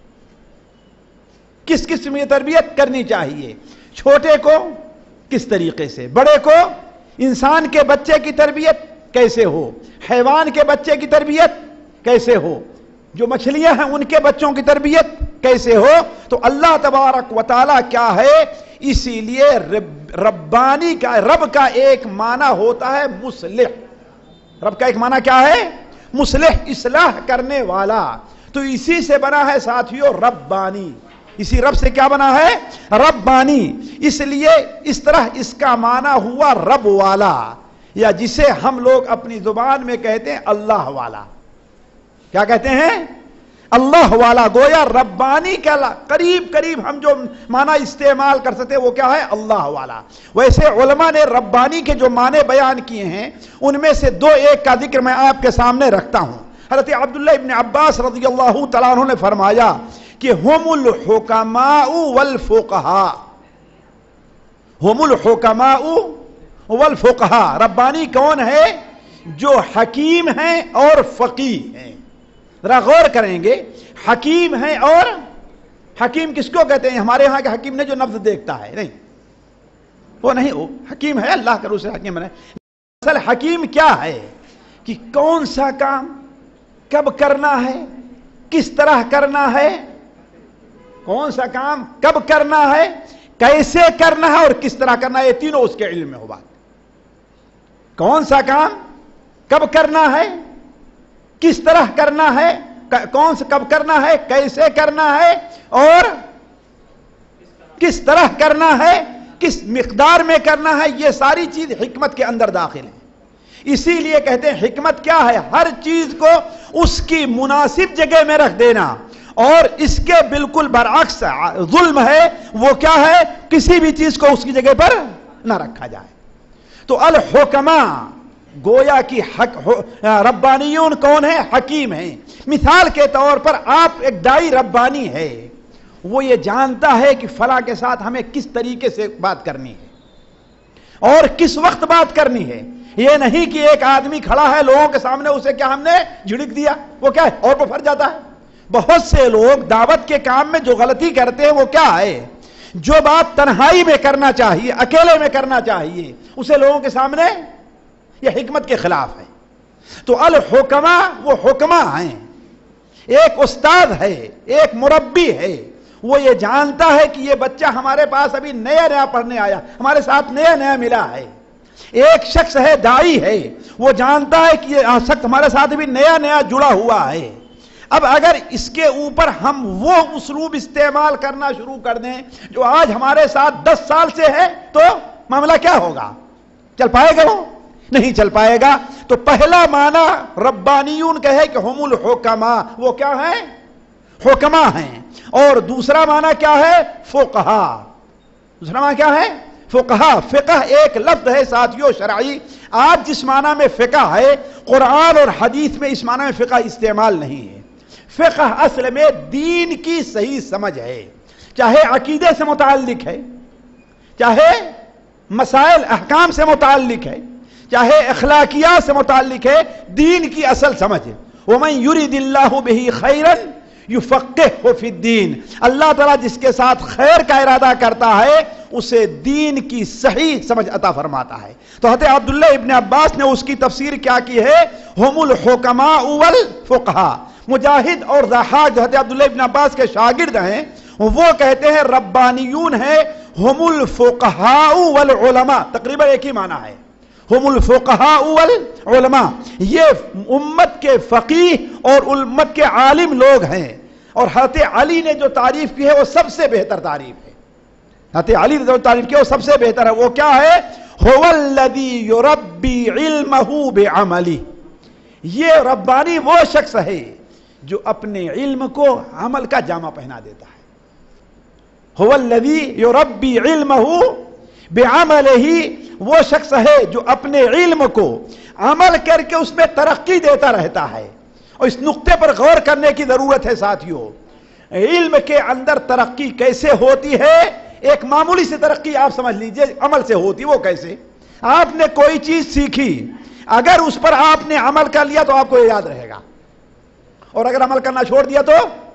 کس قسم کی تربیت کرنی چاہیے، چھوٹے کو کس طریقے سے، بڑے کو، انسان کے بچے کی تربیت کیسے ہو، حیوان کے بچے کی تربیت کیسے ہو، جو مچھلیاں ہیں ان کے بچوں کی تربیت کیسے ہو۔ تو اللہ تبارک و تعالی کیا ہے؟ اسی لیے ربانی کا، رب کا ایک معنی ہوتا ہے مصلح، رب کا ایک معنی کیا ہے؟ مصلح، اصلاح کرنے والا۔ تو اسی سے بنا ہے ساتھیوں ربانی، اسی رب سے کیا بنا ہے؟ ربانی۔ اس لیے اس طرح اس کا معنی ہوا رب والا، یا جسے ہم لوگ اپنی زبان میں کہتے ہیں اللہ والا۔ کیا کہتے ہیں؟ اللہ والا۔ گویا ربانی کا قریب قریب ہم جو معنی استعمال کر سکتے وہ کیا ہے؟ اللہ والا۔ ویسے علماء نے ربانی کے جو معنی بیان کیے ہیں ان میں سے 2 ایک کا ذکر میں آپ کے سامنے رکھتا ہوں۔ حضرت عبداللہ ابن عباس رضی اللہ تعالیٰ عنہ نے فرمایا کہ ہم الحکماء والفقہاء، ہم الحکماء والفقہاء، ربانی کون ہے؟ جو حکیم ہیں اور فقیہ ہیں۔ ذرا غور کریں گے، حکیم ہیں، اور حکیم کس کو کہتے ہیں؟ ہمارے ہاں کے حکیم نے جو نفس دیکھتا ہے، نہیں، وہ نہیں، وہ حکیم ہے، اللہ کے روح سے حکیم بنے۔ اصل حکیم کیا ہے؟ کہ کون سا کام کب کرنا ہے، کس طرح کرنا ہے، کون سا کام کب کرنا ہے، کیسے کرنا ہے، اور کس طرح کرنا ہے، یہ تینوں اس کے علم میں ہو بات۔ کون سا کام کب کرنا ہے، کس طرح کرنا ہے، کون سے کب کرنا ہے، کیسے کرنا ہے، اور کس طرح کرنا ہے، کس مقدار میں کرنا ہے، یہ ساری چیز حکمت کے اندر داخل ہے۔ اسی لیے کہتے ہیں حکمت کیا ہے؟ ہر چیز کو اس کی مناسب جگہ میں رکھ دینا، اور اس کے بالکل برعکس ظلم ہے وہ کیا ہے؟ کسی بھی چیز کو اس کی جگہ پر نہ رکھا جائے۔ تو الحکما گویا کی ربانیون کون ہے؟ حکیم ہیں۔ مثال کے طور پر آپ ایک دائی ربانی ہے، وہ یہ جانتا ہے کہ فلاں کے ساتھ ہمیں کس طریقے سے بات کرنی ہے اور کس وقت بات کرنی ہے۔ یہ نہیں کہ ایک آدمی کھڑا ہے لوگوں کے سامنے، اسے کیا ہم نے جھڑک دیا، وہ کیا ہے اور وہ پھر جاتا ہے۔ بہت سے لوگ دعوت کے کام میں جو غلطی کرتے ہیں وہ کیا ہے؟ جو بات تنہائی میں کرنا چاہیے، اکیلے میں کرنا چاہیے، اسے لوگوں کے سامنے، یہ حکمت کے خلاف ہے۔ تو الحکما وہ حکما ہیں، ایک استاد ہے، ایک مربی ہے، وہ یہ جانتا ہے کہ یہ بچہ ہمارے پاس ابھی نیا نیا پڑھنے آیا، ہمارے ساتھ نیا نیا ملا ہے۔ ایک شخص ہے دائی ہے، وہ جانتا ہے کہ یہ شخص ہمارے ساتھ ابھی نیا نیا جڑا ہوا ہے۔ اب اگر اس کے اوپر ہم وہ اسلوب استعمال کرنا شروع کر دیں جو آج ہمارے ساتھ 10 سال سے ہے، تو معاملہ کیا ہوگا؟ چل پائے گا؟ وہ نہیں چل پائے گا۔ تو پہلا معنی ربانیون کہے کہ ہم الحکما، وہ کیا ہیں؟ حکما ہیں۔ اور دوسرا معنی کیا ہے؟ فقہا۔ دوسرا معنی کیا ہے؟ فقہا۔ فقہ ایک لفظ ہے ساتھیو شرعی، آج جس معنی میں فقہ ہے قرآن اور حدیث میں اس معنی میں فقہ استعمال نہیں ہے۔ فقہ اصل میں دین کی صحیح سمجھ ہے، چاہے عقیدے سے متعلق ہے، چاہے مسائل احکام سے متعلق ہے، چاہے اخلاقیات سے متعلق ہے، دین کی اصل سمجھ ہے۔ وَمَن يُرِدِ اللَّهُ بِهِ خَيْرًا يُفَقِّهْهُ فِي الدِّينِ، اللہ تعالیٰ جس کے ساتھ خیر کا ارادہ کرتا ہے اسے دین کی صحیح سمجھ عطا فرماتا ہے۔ تو حضرت عبداللہ ابن عباس نے اس کی تفسیر کیا کی ہے؟ ہم الحکماء والفقہاء۔ مجاہد اور ضحاک جو حضرت عبداللہ ابن عباس کے شاگرد ہیں وہ کہتے ہیں ربانیون ہے ہم الفقہاء والعلماء، تقریباً ایک ہی معنی ہے، ہم الفقہاء والعلماء، یہ امت کے فقیہ اور امت کے عالم لوگ ہیں۔ اور حضرت علی نے جو تعریف کی ہے وہ سب سے بہتر تعریف ہے، حضرت علی نے جو تعریف کی ہے وہ سب سے بہتر ہے۔ وہ کیا ہے؟ هو الذی یربی علمہ بعملہ، یہ ربانی وہ شخص ہے جو اپنے علم کو عمل کا جامہ پہنا دیتا ہے۔ هو الذی یربی علمہ بعملہ، وہ شخص ہے جو اپنے علم کو عمل کر کے اس میں ترقی دیتا رہتا ہے۔ اور اس نقطے پر غور کرنے کی ضرورت ہے ساتھیو، علم کے اندر ترقی کیسے ہوتی ہے؟ ایک معمولی سی ترقی آپ سمجھ لیجئے عمل سے ہوتی، وہ کیسے؟ آپ نے کوئی چیز سیکھی، اگر اس پر آپ نے عمل کر لیا تو آپ کو یہ یاد رہے گا، اور اگر عمل کرنا چھوڑ دیا تو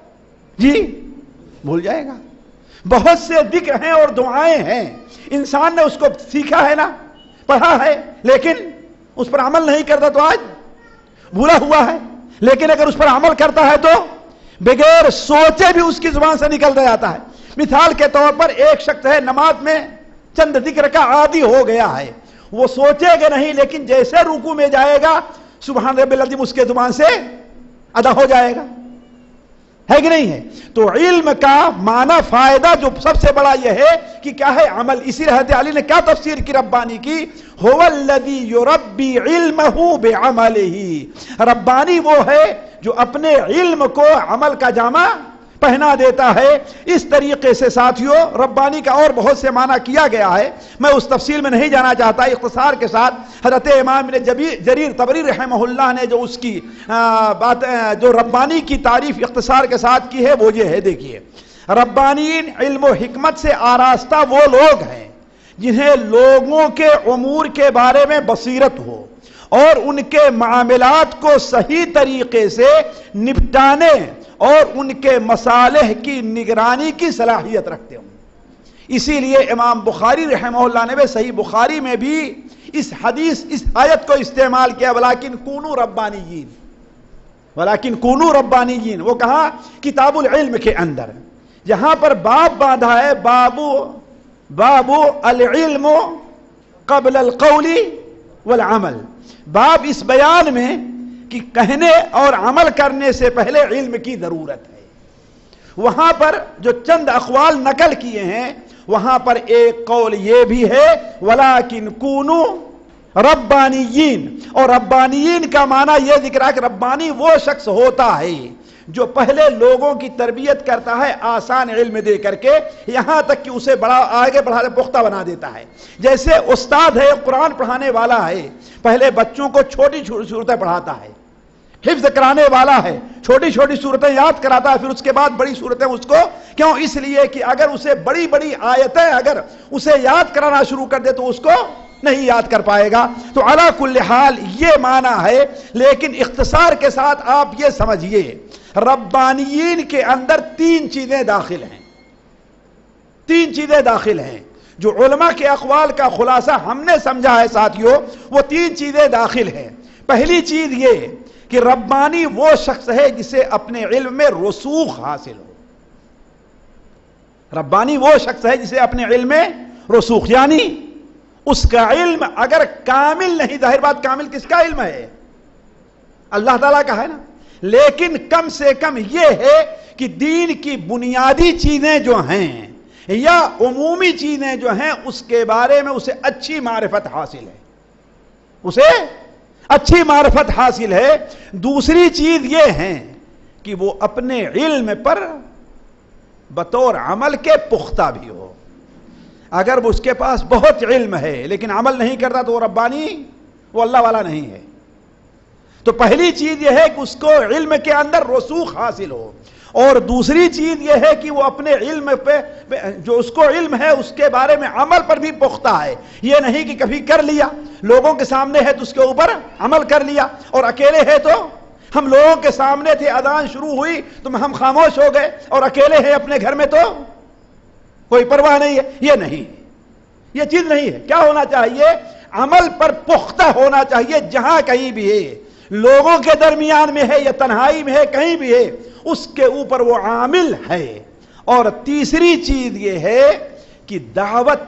جی بھول جائے گا۔ بہت سے ذکر ہیں اور دعائیں ہیں، انسان نے اس کو سیکھا ہے نا، پڑھا ہے، لیکن اس پر عمل نہیں کرتا تو آج بھولا ہوا ہے، لیکن اگر اس پر عمل کرتا ہے تو بغیر سوچے بھی اس کی زبان سے نکل جاتا ہے۔ مثال کے طور پر ایک شخص ہے نماز میں چند ذکر کا عادی ہو گیا ہے، وہ سوچے گا نہیں، لیکن جیسے رکوع میں جائے گا سبحان رب العظیم اس کے زبان سے ادا ہو جائے گا، ہے کہ نہیں ہے؟ تو علم کا معنی فائدہ جو سب سے بڑا یہ ہے کہ کیا ہے؟ عمل۔ اسی حضرت علی نے کیا تفسیر کی ربانی کی؟ هو الذی یربی علمہ بعملہ، ربانی وہ ہے جو اپنے علم کو عمل کا جامہ پہنا دیتا ہے۔ اس طریقے سے ساتھیو ربانی کا اور بہت سے معنی کیا گیا ہے، میں اس تفصیل میں نہیں جانا چاہتا، اختصار کے ساتھ حضرت امام ابن جریر طبری رحمہ اللہ نے جو اس کی بات جو ربانی کی تعریف اختصار کے ساتھ کی ہے وہ یہ ہے، دیکھیے، ربانین علم و حکمت سے آراستہ وہ لوگ ہیں جنہیں لوگوں کے امور کے بارے میں بصیرت ہو اور ان کے معاملات کو صحیح طریقے سے نپٹانے اور ان کے مصالح کی نگرانی کی صلاحیت رکھتے ہوں۔ اسی لیے امام بخاری رحمہ اللہ نے صحیح بخاری میں بھی اس حدیث اس آیت کو استعمال کیا، ولیکن کونوا ربانیین، ولیکن کونوا ربانیین، وہ کہا کتاب العلم کے اندر، جہاں پر باب باندھا ہے، باب العلم قبل القول والعمل، باب اس بیان میں کہ کہنے اور عمل کرنے سے پہلے علم کی ضرورت ہے۔ وہاں پر جو چند اقوال نقل کیے ہیں وہاں پر ایک قول یہ بھی ہے وَلَكِنْ كُونُوا ربانیین، اور ربانیین کا معنی یہ ذکر ہے کہ ربانی وہ شخص ہوتا ہے جو پہلے لوگوں کی تربیت کرتا ہے آسان علم دے کر کے، یہاں تک کہ اسے آگے بڑھا پختہ بنا دیتا ہے. جیسے استاد ہے، قرآن پڑھانے والا ہے، پہلے بچوں کو چھوٹی چھوٹی صورتیں پڑھاتا ہے، حفظ کرانے والا ہے، چھوٹی چھوٹی صورتیں یاد کراتا ہے، پھر اس کے بعد بڑی صورتیں اس کو، کیوں؟ اس لیے کہ اگر اسے بڑی بڑی آیتیں اگر اسے یاد کرانا شروع کر دے تو اس کو نہیں یاد کر پائے گا. تو علی کل حال یہ معنی ہے، لیکن اختصار کے ساتھ آپ یہ سمجھیے ربانیین کے اندر تین چیزیں داخل ہیں. تین چیزیں داخل ہیں جو علماء کے اقوال کا خلاصہ ہم نے سمجھا ہے ساتھیوں، وہ تین چیزیں داخل ہیں. پہلی چیز یہ کہ ربانی وہ شخص ہے جسے اپنے علم میں رسوخ حاصل ہو. ربانی وہ شخص ہے جسے اپنے علم میں رسوخ، یعنی اس کا علم اگر کامل نہیں، ظاہر بات کامل کس کا علم ہے؟ اللہ تعالیٰ کا ہے نا، لیکن کم سے کم یہ ہے کہ دین کی بنیادی چیزیں جو ہیں یا عمومی چیزیں جو ہیں اس کے بارے میں اسے اچھی معرفت حاصل ہے، اسے اچھی معرفت حاصل ہے. دوسری چیز یہ ہے کہ وہ اپنے علم پر بطور عمل کے پختہ بھی ہو. اگر وہ اس کے پاس بہت علم ہے لیکن عمل نہیں کرتا تو وہ ربانی، وہ اللہ والا نہیں ہے. تو پہلی چیز یہ ہے کہ اس کو علم کے اندر رسوخ حاصل ہو، اور دوسری چیز یہ ہے کہ وہ اپنے علم پہ جو اس کو علم ہے اس کے بارے میں عمل پر بھی پختہ ہے. یہ نہیں کہ کبھی کر لیا، لوگوں کے سامنے ہے تو اس کے اوپر عمل کر لیا، اور اکیلے ہے تو ہم لوگوں کے سامنے تھے، اذان شروع ہوئی تو ہم خاموش ہو گئے، اور اکیلے ہیں اپنے گھر میں تو کوئی پرواہ نہیں ہے. یہ نہیں، یہ چیز نہیں ہے. کیا ہونا چاہیے؟ عمل پر پختہ ہونا چاہیے. جہاں کہیں بھی ہے، لوگوں کے درمیان میں ہے یا تنہائی میں ہے، کہیں بھی ہے، اس کے اوپر وہ عامل ہے. اور تیسری چیز یہ ہے کہ دعوت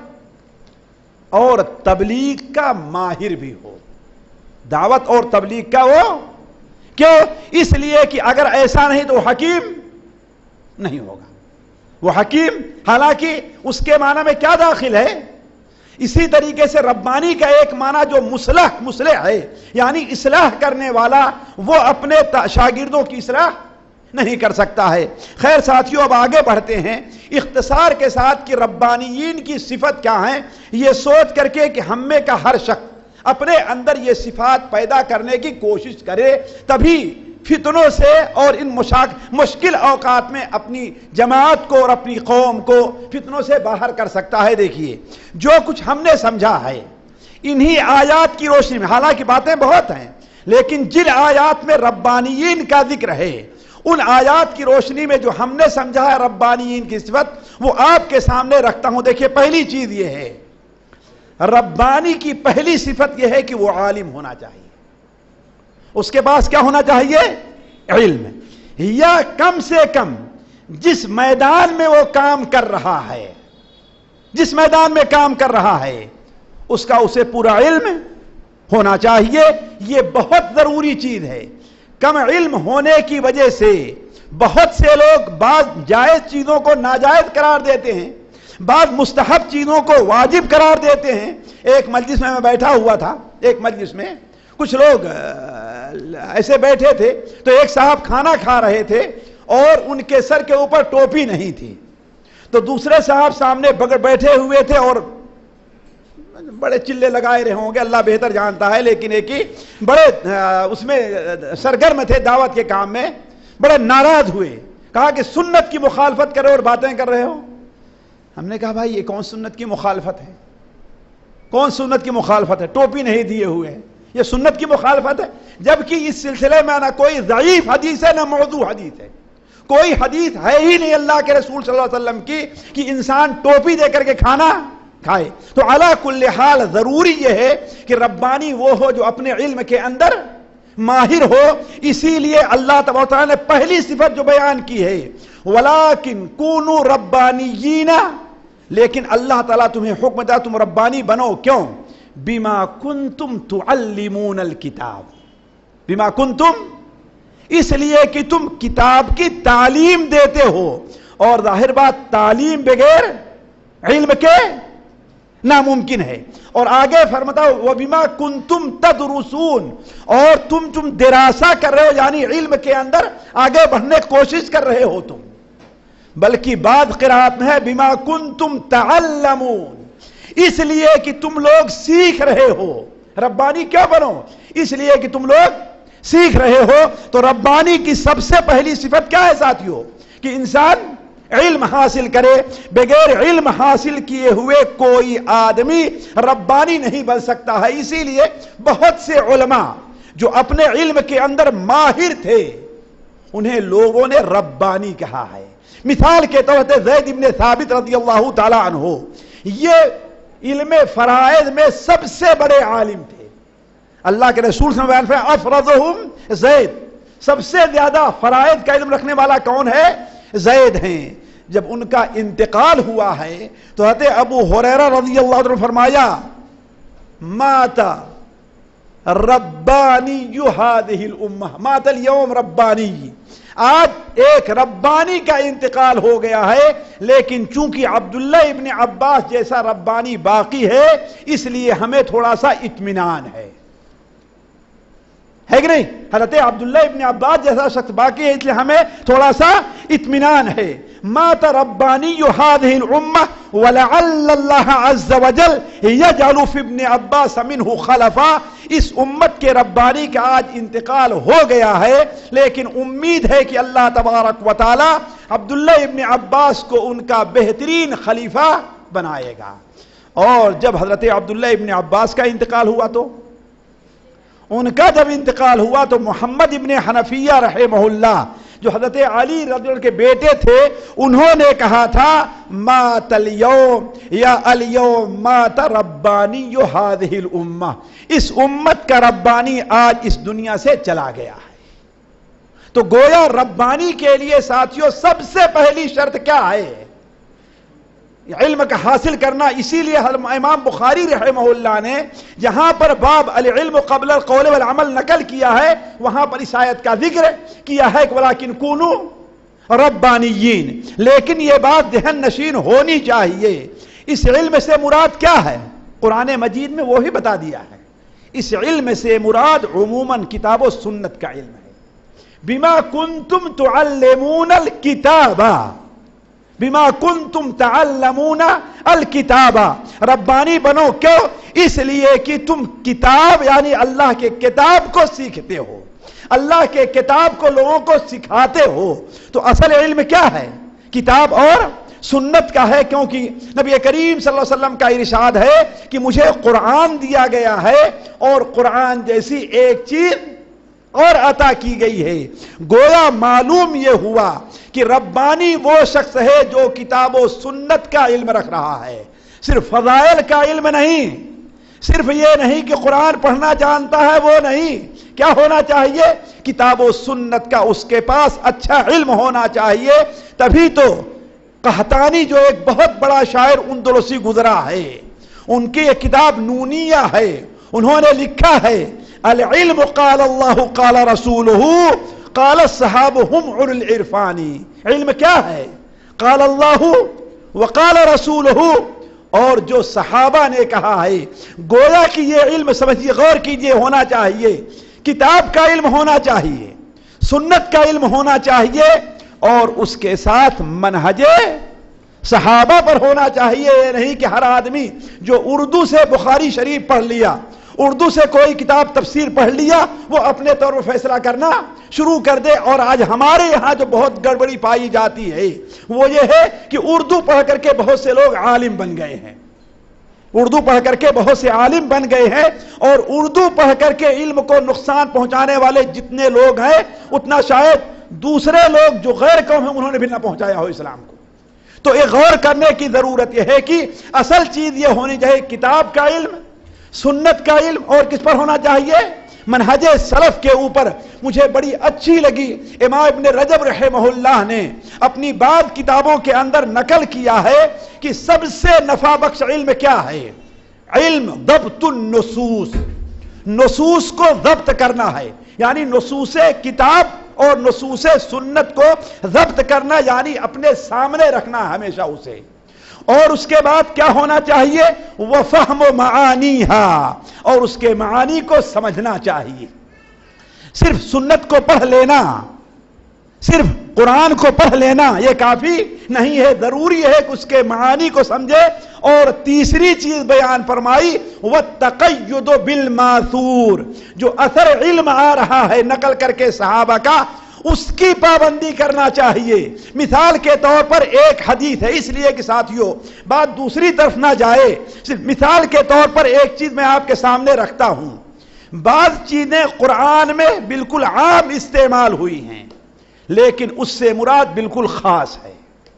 اور تبلیغ کا ماہر بھی ہو. دعوت اور تبلیغ کا وہ، کیوں؟ اس لیے کہ اگر ایسا نہیں تو وہ حکیم نہیں ہوگا. وہ حکیم، حالانکہ اس کے معنی میں کیا داخل ہے؟ اسی طریقے سے ربانی کا ایک معنی جو مصلح ہے، یعنی اصلاح کرنے والا، وہ اپنے شاگردوں کی اصلاح نہیں کر سکتا ہے. خیر ساتھیوں، اب آگے بڑھتے ہیں اختصار کے ساتھ کہ ربانیین کی صفت کیا ہیں، یہ سوچ کر کے کہ ہم میں کا ہر شخص اپنے اندر یہ صفات پیدا کرنے کی کوشش کرے، تبھی فتنوں سے اور ان مشکل اوقات میں اپنی جماعت کو اور اپنی قوم کو فتنوں سے باہر کر سکتا ہے. دیکھیے جو کچھ ہم نے سمجھا ہے انہی آیات کی روشنی میں، حالانکہ باتیں بہت ہیں لیکن جن آیات میں ربانیین کا ذکر ہے ان آیات کی روشنی میں جو ہم نے سمجھا ہے ربانیین کی صفت، وہ آپ کے سامنے رکھتا ہوں. دیکھیے پہلی چیز یہ ہے، ربانی کی پہلی صفت یہ ہے کہ وہ عالم ہونا چاہیے. اس کے پاس کیا ہونا چاہیے؟ علم، یا کم سے کم جس میدان میں وہ کام کر رہا ہے، جس میدان میں کام کر رہا ہے اس کا اسے پورا علم ہونا چاہیے. یہ بہت ضروری چیز ہے. کم علم ہونے کی وجہ سے بہت سے لوگ بعض جائز چیزوں کو ناجائز قرار دیتے ہیں، بعض مستحب چیزوں کو واجب قرار دیتے ہیں. ایک مجلس میں بیٹھا ہوا تھا، ایک مجلس میں کچھ لوگ ایسے بیٹھے تھے تو ایک صاحب کھانا کھا رہے تھے اور ان کے سر کے اوپر ٹوپی نہیں تھی. تو دوسرے صاحب سامنے بیٹھے ہوئے تھے اور بڑے چلے لگائے رہے ہوں گے، اللہ بہتر جانتا ہے، لیکن ایک ہی بڑے اس میں سرگرم تھے دعوت کے کام میں، بڑے ناراض ہوئے، کہا کہ سنت کی مخالفت کر رہے اور باتیں کر رہے ہو. ہم نے کہا بھائی یہ کون سنت کی مخالفت ہے؟ کون سنت کی مخالفت ہے؟ ٹوپی نہیں دیے ہوئے ہیں، یہ سنت کی مخالفت ہے؟ جبکہ اس سلسلے میں نہ کوئی ضعیف حدیث ہے نہ موضوع حدیث ہے، کوئی حدیث ہے ہی نہیں اللہ کے رسول صلی اللہ علیہ وسلم کی کہ انسان ٹوپی دے کر کے کھانا کھائے. تو علی کل حال ضروری یہ ہے کہ ربانی وہ ہو جو اپنے علم کے اندر ماہر ہو. اسی لیے اللہ تبارک و تعالیٰ نے پہلی صفت جو بیان کی ہے وَلَٰكِن كُونُوا رَبَّانِيِّينَ، لیکن اللہ تعالیٰ تمہیں حکم دیا تم ربانی بنو. کیوں؟ بِمَا كُنْتُمْ تُعَلِّمُونَ الْكِتَابِ، بِمَا كُنْتُمْ، اس لیے کہ تم کتاب کی تعلیم دیتے ہو. اور ظاہر بات تعلیم بغیر علم کے ناممکن ہے۔ اور آگے فرماتا وَبِمَا كُنْتُمْ تَدْرُسُونَ، اور تم دراسہ کر رہے ہو، یعنی علم کے اندر آگے بڑھنے کی کوشش کر رہے ہو تم۔ بلکہ بعض قرآت میں ہے بِمَا كُنْتُمْ تَعَلَّمُونَ، اس لیے کہ تم لوگ سیکھ رہے ہو۔ ربانی کیا بنو؟ اس لیے کہ تم لوگ سیکھ رہے ہو۔ تو ربانی کی سب سے پہلی صفت کیا ہے ساتھیو؟ کہ انسان علم حاصل کرے۔ بغیر علم حاصل کیے ہوئے کوئی آدمی ربانی نہیں بن سکتا ہے۔ اسی لیے بہت سے علماء جو اپنے علم کے اندر ماہر تھے انہیں لوگوں نے ربانی کہا ہے۔ مثال کے طور پر زید بن ثابت رضی اللہ تعالی عنہ، یہ علم فرائض میں سب سے بڑے عالم تھے۔ اللہ کے رسول صلی اللہ علیہ وسلم افرضہم زید، سب سے زیادہ فرائض کا علم رکھنے والا کون ہے؟ زید ہیں۔ جب ان کا انتقال ہوا ہے تو حضرت ابو ہریرہ رضی اللہ عنہ فرمایا مات ربانی هذه الامہ، مات اليوم ربانی، آج ایک ربانی کا انتقال ہو گیا ہے، لیکن چونکہ عبداللہ ابن عباس جیسا ربانی باقی ہے اس لیے ہمیں تھوڑا سا اطمینان ہے کہ نہیں؟ حضرت عبداللہ ابن عباس جیسا شخص باقی ہے اس لیے ہمیں تھوڑا سا اطمینان ہے۔ مات ربانی هذه الامہ ولعل اللہ عز وجل یجعل فی ابن عباس منہ خلفا، اس امت کے ربانی کا آج انتقال ہو گیا ہے، لیکن امید ہے کہ اللہ تبارک و تعالی عبداللہ ابن عباس کو ان کا بہترین خلیفہ بنائے گا۔ اور جب حضرت عبداللہ ابن عباس کا انتقال ہوا تو ان کا جب انتقال ہوا تو محمد ابن حنفیہ رحمہ اللہ جو حضرت علی رضی اللہ عنہ کے بیٹے تھے انہوں نے کہا تھا مات اليوم یا اليوم مات ربانی هذه الامہ، اس امت کا ربانی آج اس دنیا سے چلا گیا ہے۔ تو گویا ربانی کے لیے ساتھیوں سب سے پہلی شرط کیا ہے؟ علم کا حاصل کرنا۔ اسی لیے امام بخاری رحمہ اللہ نے جہاں پر باب العلم قبل القول والعمل نقل کیا ہے وہاں پر اس آیت کا ذکر کیا ہے کہ ولیکن کونوا ربانیین، لیکن یہ بات ذہن نشین ہونی چاہیے۔ اس علم سے مراد کیا ہے؟ قرآن مجید میں وہی بتا دیا ہے۔ اس علم سے مراد عموماً کتاب و سنت کا علم ہے۔ بما کنتم تعلمون الکتاب، بما کنتم تعلمون الکتاب، ربانی بنو کیوں؟ اس لیے کہ تم کتاب یعنی اللہ کے کتاب کو سیکھتے ہو، اللہ کے کتاب کو لوگوں کو سکھاتے ہو۔ تو اصل علم کیا ہے؟ کتاب اور سنت کا ہے، کیونکہ نبی کریم صلی اللہ علیہ وسلم کا ارشاد ہے کہ مجھے قرآن دیا گیا ہے اور قرآن جیسی ایک چیز اور عطا کی گئی ہے۔ گویا معلوم یہ ہوا کہ ربانی وہ شخص ہے جو کتاب و سنت کا علم رکھ رہا ہے، صرف فضائل کا علم نہیں، صرف یہ نہیں کہ قرآن پڑھنا جانتا ہے وہ نہیں۔ کیا ہونا چاہیے؟ کتاب و سنت کا اس کے پاس اچھا علم ہونا چاہیے۔ تبھی تو قحطانی جو ایک بہت بڑا شاعر اندلسی گزرا ہے، ان کی ایک کتاب نونیہ ہے، انہوں نے لکھا ہے العلم قال اللہ قال رسولہ قال الصحابہ ہم علی العرفان۔ علم کیا ہے؟ قال اللہ وقال رسولہ، اور جو صحابہ نے کہا ہے۔ گویا کہ یہ علم سمجھیے، غور کیجئے، ہونا چاہیے کتاب کا علم ہونا چاہیے، سنت کا علم ہونا چاہیے، اور اس کے ساتھ منہج صحابہ پر ہونا چاہیے۔ یہ نہیں کہ ہر آدمی جو اردو سے بخاری شریف پڑھ لیا، اردو سے کوئی کتاب تفسیر پڑھ لیا، وہ اپنے طور پر فیصلہ کرنا شروع کر دے۔ اور آج ہمارے یہاں جو بہت گڑبڑی پائی جاتی ہے وہ یہ ہے کہ اردو پڑھ کر کے بہت سے لوگ عالم بن گئے ہیں، اردو پڑھ کر کے بہت سے عالم بن گئے ہیں، اور اردو پڑھ کر کے علم کو نقصان پہنچانے والے جتنے لوگ ہیں اتنا شاید دوسرے لوگ جو غیر قوم ہیں انہوں نے بھی نہ پہنچایا ہو اسلام کو۔ تو ایک غور کرنے کی ضرورت یہ ہے کہ اصل چیز یہ ہونی چاہیے کتاب کا علم، سنت کا علم، اور کس پر ہونا چاہیے؟ منہج سلف کے اوپر۔ مجھے بڑی اچھی لگی امام ابن رجب رحمہ اللہ نے اپنی بعض کتابوں کے اندر نقل کیا ہے کہ سب سے نفع بخش علم کیا ہے؟ علم ضبط النصوص، نصوص کو ضبط کرنا ہے، یعنی نصوص کتاب اور نصوص سنت کو ضبط کرنا، یعنی اپنے سامنے رکھنا ہمیشہ اسے۔ اور اس کے بعد کیا ہونا چاہیے؟ وفہم معانیہا، اور اس کے معانی کو سمجھنا چاہیے۔ صرف سنت کو پڑھ لینا، صرف قرآن کو پڑھ لینا یہ کافی نہیں ہے، ضروری ہے کہ اس کے معانی کو سمجھے۔ اور تیسری چیز بیان فرمائی وَالتَّقَيُّدُ بِالْمَاثُورِ، جو اثر علم آ رہا ہے نقل کر کے صحابہ کا، اس کی پابندی کرنا چاہیے۔ مثال کے طور پر ایک حدیث ہے، اس لیے کہ ساتھیوں بات دوسری طرف نہ جائے، صرف مثال کے طور پر ایک چیز میں آپ کے سامنے رکھتا ہوں۔ بعض چیزیں قرآن میں بالکل عام استعمال ہوئی ہیں لیکن اس سے مراد بالکل خاص ہے۔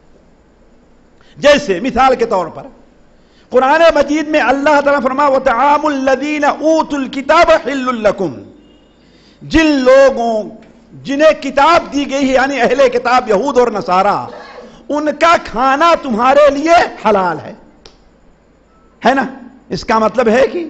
جیسے مثال کے طور پر قرآن مجید میں اللہ تعالیٰ فرما وَطَعَامُ الَّذِينَ أُوتُوا الْكِتَابَ حِلٌّ لَكُمْ، جن لوگوں جنہیں کتاب دی گئی ہے یعنی اہل کتاب یہود اور نصارہ، ان کا کھانا تمہارے لیے حلال ہے نا؟ اس کا مطلب ہے کہ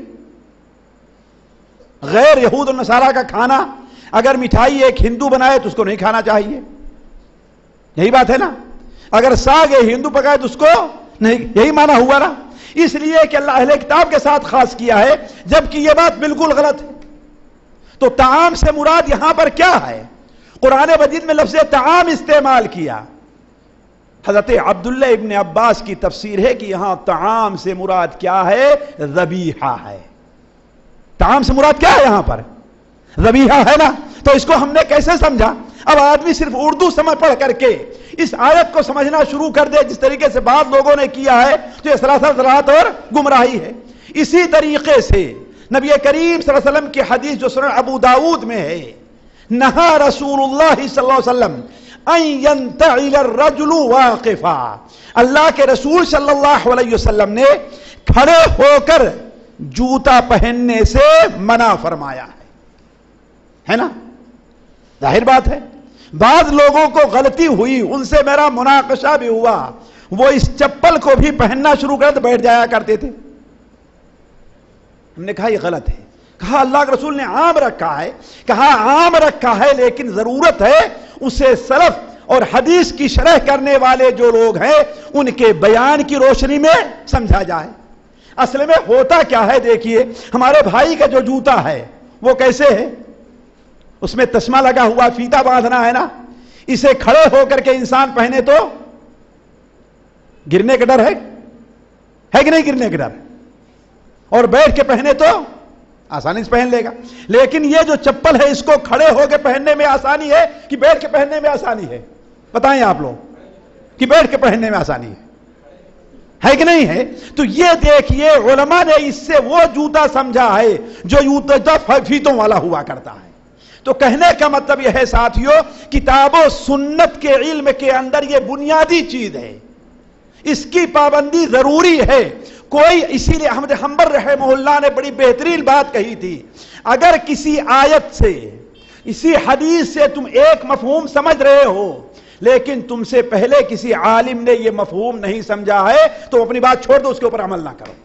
غیر یہود اور نصارہ کا کھانا، اگر مٹھائی ایک ہندو بنائے تو اس کو نہیں کھانا چاہیے، یہی بات ہے نا؟ اگر ساگ ایک ہندو پکائے تو اس کو نہیں، یہی معنی ہوا نا؟ اس لیے کہ اللہ اہل کتاب کے ساتھ خاص کیا ہے، جبکہ یہ بات بالکل غلط ہے۔ تو طعام سے مراد یہاں پر کیا ہے؟ قرآن مجید میں لفظ طعام استعمال کیا۔ حضرت عبداللہ ابن عباس کی تفسیر ہے کہ یہاں طعام سے مراد کیا ہے؟ ذبیحہ ہے۔ طعام سے مراد کیا ہے یہاں پر؟ ذبیحہ ہے نا؟ تو اس کو ہم نے کیسے سمجھا؟ اب آدمی صرف اردو سمجھ پڑھ کر کے اس آیت کو سمجھنا شروع کر دے جس طریقے سے بعض لوگوں نے کیا ہے تو یہ سراسر ضلالت اور گمراہی ہے۔ اسی طریقے سے نبی کریم صلی اللہ علیہ وسلم کی حدیث جو سنن ابو داود میں ہے، نہا رسول اللہ صلی اللہ علیہ وسلم ان ينتعل الرجل واقفا، اللہ کے رسول صلی اللہ علیہ وسلم نے کھڑے ہو کر جوتا پہننے سے منع فرمایا ہے نا؟ ظاہر بات ہے بعض لوگوں کو غلطی ہوئی، ان سے میرا مناقشہ بھی ہوا، وہ اس چپل کو بھی پہننا شروع کر بیٹھ جایا کرتے تھے۔ ہم نے کہا یہ غلط ہے، کہا اللہ کے رسول نے عام رکھا ہے، کہا عام رکھا ہے لیکن ضرورت ہے اسے سلف اور حدیث کی شرح کرنے والے جو لوگ ہیں ان کے بیان کی روشنی میں سمجھا جائے۔ اصل میں ہوتا کیا ہے دیکھیے، ہمارے بھائی کا جو جوتا ہے وہ کیسے ہے؟ اس میں تسمہ لگا ہوا، فیتا باندھنا ہے نا؟ اسے کھڑے ہو کر کے انسان پہنے تو گرنے کا ڈر ہے کہ نہیں گرنے کا ڈر؟ اور بیٹھ کے پہنے تو آسانی سے پہن لے گا۔ لیکن یہ جو چپل ہے اس کو کھڑے ہو کے پہننے میں آسانی ہے کہ بیٹھ کے پہننے میں آسانی ہے؟ بتائیں آپ لوگ کہ بیٹھ کے پہننے میں آسانی ہے کہ نہیں ہے؟ تو یہ دیکھیے علماء نے اس سے وہ جوتا سمجھا ہے جو جوتا فیتوں والا ہوا کرتا ہے۔ تو کہنے کا مطلب یہ ہے ساتھیوں، کتاب و سنت کے علم کے اندر یہ بنیادی چیز ہے، اس کی پابندی ضروری ہے۔ کوئی اسی لیے احمد حنبل رحمہ اللہ نے بڑی بہترین بات کہی تھی، اگر کسی آیت سے اسی حدیث سے تم ایک مفہوم سمجھ رہے ہو لیکن تم سے پہلے کسی عالم نے یہ مفہوم نہیں سمجھا ہے تو اپنی بات چھوڑ دو، اس کے اوپر عمل نہ کرو۔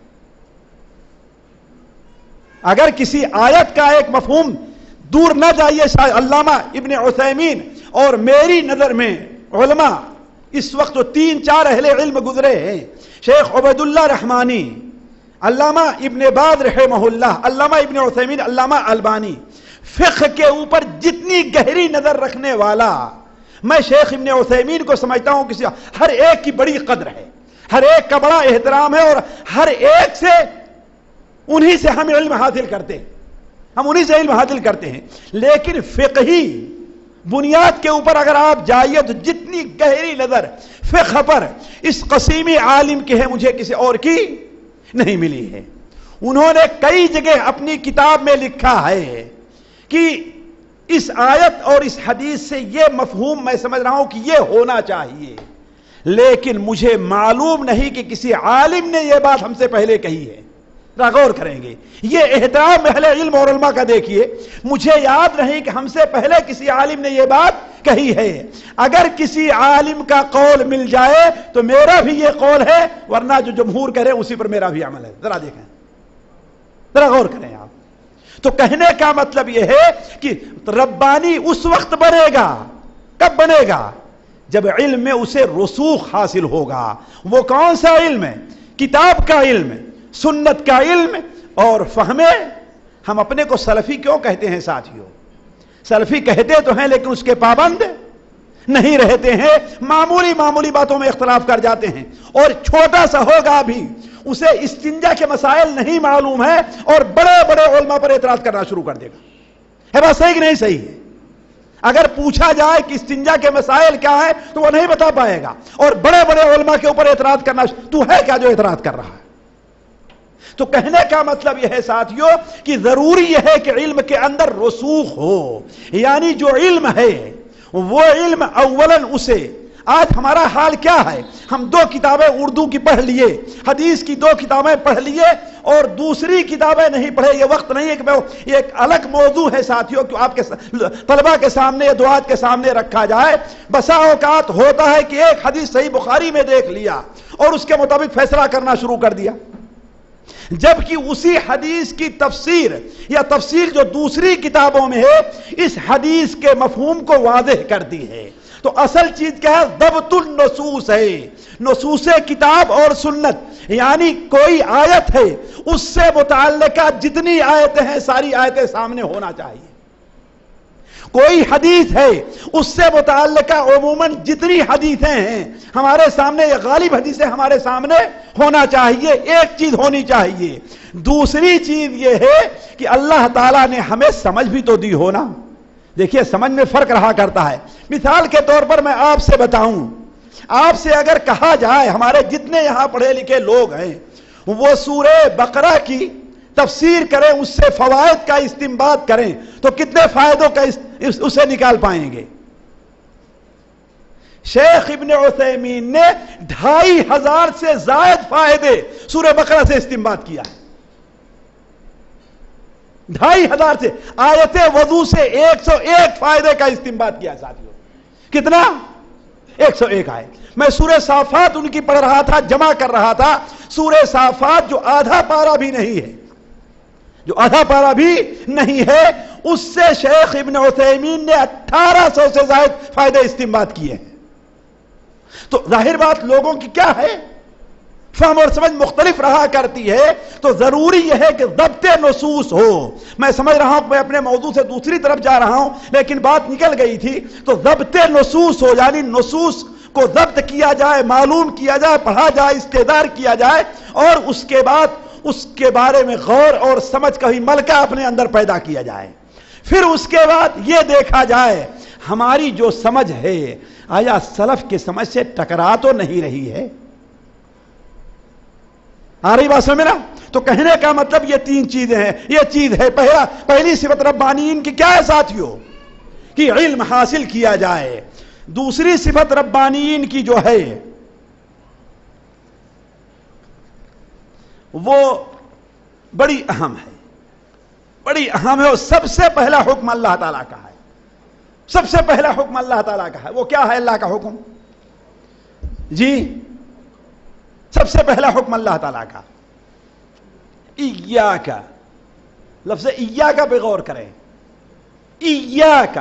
اگر کسی آیت کا ایک مفہوم دور نہ جائیے، علامہ ابن عثیمین اور میری نظر میں علماء اس وقت جو 3-4 اہل علم گزرے ہیں، شیخ عبید اللہ رحمانی، علامہ ابن باز رحمہ اللہ، علامہ ابن عثیمین، علامہ البانی، فقہ کے اوپر جتنی گہری نظر رکھنے والا، میں شیخ ابن عثیمین کو سمجھتا ہوں کسی ہر ایک کی بڑی قدر ہے، ہر ایک کا بڑا احترام ہے، اور ہر ایک سے انہی سے ہم علم حاصل کرتے ہیں، ہم انہی سے علم حاصل کرتے ہیں۔ لیکن فقہی بنیاد کے اوپر اگر آپ جائیے تو جتنی گہری نظر فقہ پر اس قسیمی عالم کی ہے مجھے کسی اور کی نہیں ملی ہے۔ انہوں نے کئی جگہ اپنی کتاب میں لکھا ہے کہ اس آیت اور اس حدیث سے یہ مفہوم میں سمجھ رہا ہوں کہ یہ ہونا چاہیے، لیکن مجھے معلوم نہیں کہ کسی عالم نے یہ بات ہم سے پہلے کہی ہے۔ غور کریں گے یہ احترام اہل علم اور علماء کا، دیکھیے مجھے یاد نہیں کہ ہم سے پہلے کسی عالم نے یہ بات کہی ہے۔ اگر کسی عالم کا قول مل جائے تو میرا بھی یہ قول ہے، ورنہ جو جمہور کرے اسی پر میرا بھی عمل ہے۔ ذرا دیکھیں، ذرا غور کریں آپ۔ تو کہنے کا مطلب یہ ہے کہ ربانی اس وقت بنے گا، کب بنے گا؟ جب علم میں اسے رسوخ حاصل ہوگا. وہ کون سا علم ہے؟ کتاب کا علم، سنت کا علم اور فہم. ہم اپنے کو سلفی کیوں کہتے ہیں ساتھیوں؟ سلفی کہتے تو ہیں لیکن اس کے پابند نہیں رہتے ہیں، معمولی باتوں میں اختلاف کر جاتے ہیں، اور چھوٹا سا ہوگا بھی اسے استنجا کے مسائل نہیں معلوم ہے اور بڑے بڑے علماء پر اعتراض کرنا شروع کر دے گا. ہے بات صحیح کہ نہیں صحیح ہے؟ اگر پوچھا جائے کہ استنجا کے مسائل کیا ہے تو وہ نہیں بتا پائے گا، اور بڑے بڑے علماء کے اوپر اعتراض کرنا. تو ہے کیا جو اعتراض کر رہا ہے؟ تو کہنے کا مطلب یہ ہے ساتھیوں کہ ضروری یہ ہے کہ علم کے اندر رسوخ ہو، یعنی جو علم ہے وہ علم اولاً اسے. آج ہمارا حال کیا ہے؟ ہم 2 کتابیں اردو کی پڑھ لیے، حدیث کی 2 کتابیں پڑھ لیے اور دوسری کتابیں نہیں پڑھے. یہ وقت نہیں ہے کہ یہ ایک الگ موضوع ہے ساتھیوں کہ آپ کے طلبہ کے سامنے یا دعات کے سامنے رکھا جائے. بسا اوقات ہوتا ہے کہ ایک حدیث صحیح بخاری میں دیکھ لیا اور اس کے مطابق فیصلہ کرنا شروع کر دیا، جبکہ اسی حدیث کی تفسیر یا تفسیر جو دوسری کتابوں میں ہے اس حدیث کے مفہوم کو واضح کرتی ہے. تو اصل چیز کیا ہے؟ ضبط النصوص ہے. نصوص کتاب اور سنت، یعنی کوئی آیت ہے اس سے متعلقہ جتنی آیتیں ہیں ساری آیتیں سامنے ہونا چاہیے. کوئی حدیث ہے اس سے متعلقہ عموماً جتنی حدیثیں ہیں ہمارے سامنے یا غالب حدیثیں ہمارے سامنے ہونا چاہیے. ایک چیز ہونی چاہیے. دوسری چیز یہ ہے کہ اللہ تعالیٰ نے ہمیں سمجھ بھی تو دی ہونا. دیکھیے سمجھ میں فرق رہا کرتا ہے. مثال کے طور پر میں آپ سے بتاؤں، آپ سے اگر کہا جائے ہمارے جتنے یہاں پڑھے لکھے لوگ ہیں وہ سورہ بقرہ کی تفسیر کریں، اس سے فوائد کا استنباط کریں تو کتنے فائدوں کا اسے نکال پائیں گے؟ شیخ ابن عثیمین نے 2500 سے زائد فائدے سورہ بقرہ سے استنباط کیا ہے. 2500 سے. آیت وضو سے 101 فائدے کا استنباط کیا ساتھیوں. کتنا؟ 101 آیت. میں سورہ صافات ان کی پڑھ رہا تھا، جمع کر رہا تھا. سورہ صافات جو آدھا پارہ بھی نہیں ہے اس سے شیخ ابن عثیمین نے 1800 سے زائد فائدے استنباط کیے ہیں. تو ظاہر بات لوگوں کی کیا ہے؟ فہم اور سمجھ مختلف رہا کرتی ہے. تو ضروری یہ ہے کہ ضبط نصوص ہو. میں سمجھ رہا ہوں میں اپنے موضوع سے دوسری طرف جا رہا ہوں لیکن بات نکل گئی تھی. تو ضبط نصوص ہو، یعنی نصوص کو ضبط کیا جائے، معلوم کیا جائے، پڑھا جائے، استحضار کیا جائے اور اس کے بعد اس کے بارے میں غور اور سمجھ کا ہی ملکہ اپنے اندر پیدا کیا جائے. پھر اس کے بعد یہ دیکھا جائے ہماری جو سمجھ ہے آیا سلف کے سمجھ سے ٹکرا تو نہیں رہی ہے. آ رہی بات سمجھ نا؟ تو کہنے کا مطلب یہ 3 چیزیں ہیں. یہ چیز ہے پہلی صفت ربانیین کی کیا ہے ساتھیوں؟ کہ علم حاصل کیا جائے. دوسری صفت ربانیین کی جو ہے وہ بڑی اہم ہے اور سب سے پہلا حکم اللہ تعالیٰ کا ہے. سب سے پہلا حکم اللہ تعالیٰ کا ہے. وہ کیا ہے اللہ کا حکم؟ جی سب سے پہلا حکم اللہ تعالیٰ کا ایاک. لفظ ایاک پہ غور کریں. ایاک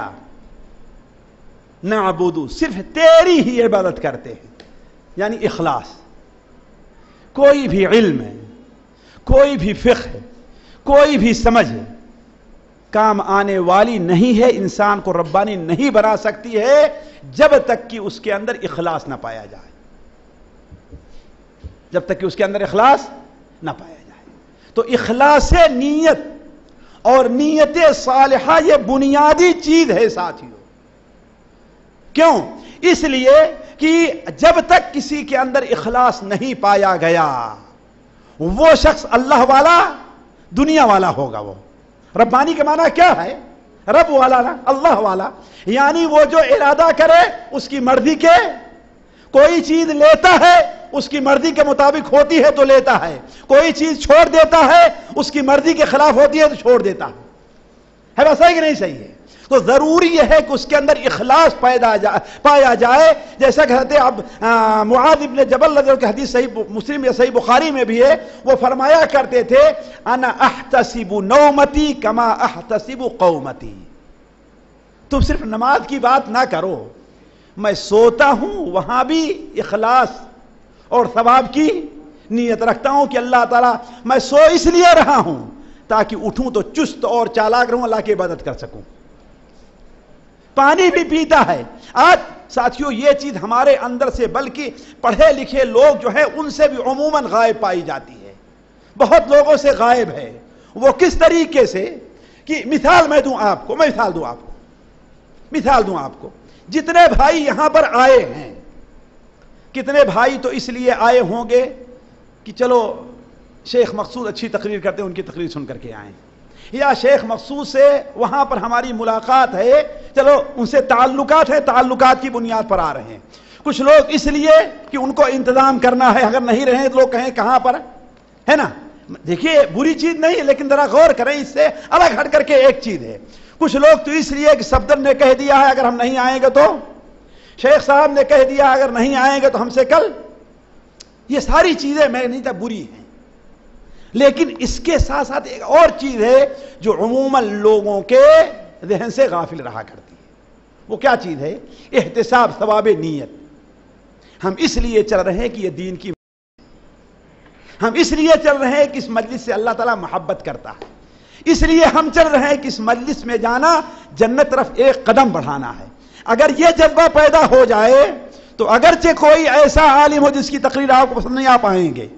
نعبد، صرف تیری ہی عبادت کرتے ہیں، یعنی اخلاص. کوئی بھی علم ہے، کوئی بھی فقہ ہے، کوئی بھی سمجھ ہے کام آنے والی نہیں ہے، انسان کو ربانی نہیں بنا سکتی ہے جب تک کہ اس کے اندر اخلاص نہ پایا جائے. جب تک کہ اس کے اندر اخلاص نہ پایا جائے. تو اخلاص نیت اور نیت صالحہ یہ بنیادی چیز ہے ساتھیوں. کیوں؟ اس لیے کہ جب تک کسی کے اندر اخلاص نہیں پایا گیا وہ شخص اللہ والا دنیا والا ہوگا. وہ ربانی کے معنی کیا ہے؟ رب والا نا، اللہ والا. یعنی وہ جو ارادہ کرے اس کی مرضی کے، کوئی چیز لیتا ہے اس کی مرضی کے مطابق ہوتی ہے تو لیتا ہے، کوئی چیز چھوڑ دیتا ہے اس کی مرضی کے خلاف ہوتی ہے تو چھوڑ دیتا ہے. بس صحیح کہ نہیں صحیح ہے؟ تو ضروری یہ ہے کہ اس کے اندر اخلاص پایا جائے. جیسا کہ حضرت معاذ ابن جبل رضی اللہ عنہ کی حدیث صحیح مسلم یا صحیح بخاری میں بھی ہے، وہ فرمایا کرتے تھے انا احتسب نومتی کما احتسب قومتی. تم صرف نماز کی بات نہ کرو، میں سوتا ہوں وہاں بھی اخلاص اور ثواب کی نیت رکھتا ہوں کہ اللہ تعالیٰ میں سو اس لیے رہا ہوں تاکہ اٹھوں تو چست اور چالاک رہوں، اللہ کی عبادت کر سکوں۔ پانی بھی پیتا ہے۔ آج ساتھیوں یہ چیز ہمارے اندر سے بلکہ پڑھے لکھے لوگ جو ہیں ان سے بھی عموماً غائب پائی جاتی ہے، بہت لوگوں سے غائب ہے۔ وہ کس طریقے سے کہ مثال میں دوں آپ کو، مثال دوں آپ کو، جتنے بھائی یہاں پر آئے ہیں، کتنے بھائی تو اس لیے آئے ہوں گے کہ چلو شیخ مقصود اچھی تقریر کرتے ہیں، ان کی تقریر سن کر کے آئیں، یا شیخ مقصود سے وہاں پر ہماری ملاقات ہے، چلو ان سے تعلقات ہیں، تعلقات کی بنیاد پر آ رہے ہیں۔ کچھ لوگ اس لیے کہ ان کو انتظام کرنا ہے، اگر نہیں رہیں تو لوگ کہیں کہاں پر ہے نا۔ دیکھیے بری چیز نہیں، لیکن ذرا غور کریں، اس سے الگ ہٹ کر کے ایک چیز ہے۔ کچھ لوگ تو اس لیے کہ صفدر نے کہہ دیا ہے اگر ہم نہیں آئیں گے تو، شیخ صاحب نے کہہ دیا اگر نہیں آئیں گے تو ہم سے کل، یہ ساری چیزیں میں نہیں تھا بری ہیں، لیکن اس کے ساتھ ساتھ ایک اور چیز ہے جو عموماً لوگوں کے ذہن سے غافل رہا کرتی ہے۔ وہ کیا چیز ہے؟ احتساب، ثواب نیت۔ ہم اس لیے چل رہے ہیں کہ یہ دین کی، ہم اس لیے چل رہے ہیں کہ اس مجلس سے اللہ تعالیٰ محبت کرتا ہے، اس لیے ہم چل رہے ہیں کہ اس مجلس میں جانا جنت طرف ایک قدم بڑھانا ہے۔ اگر یہ جذبہ پیدا ہو جائے تو اگرچہ کوئی ایسا عالم ہو جس کی تقریر آپ کو پسند نہیں، آپ آئیں گے،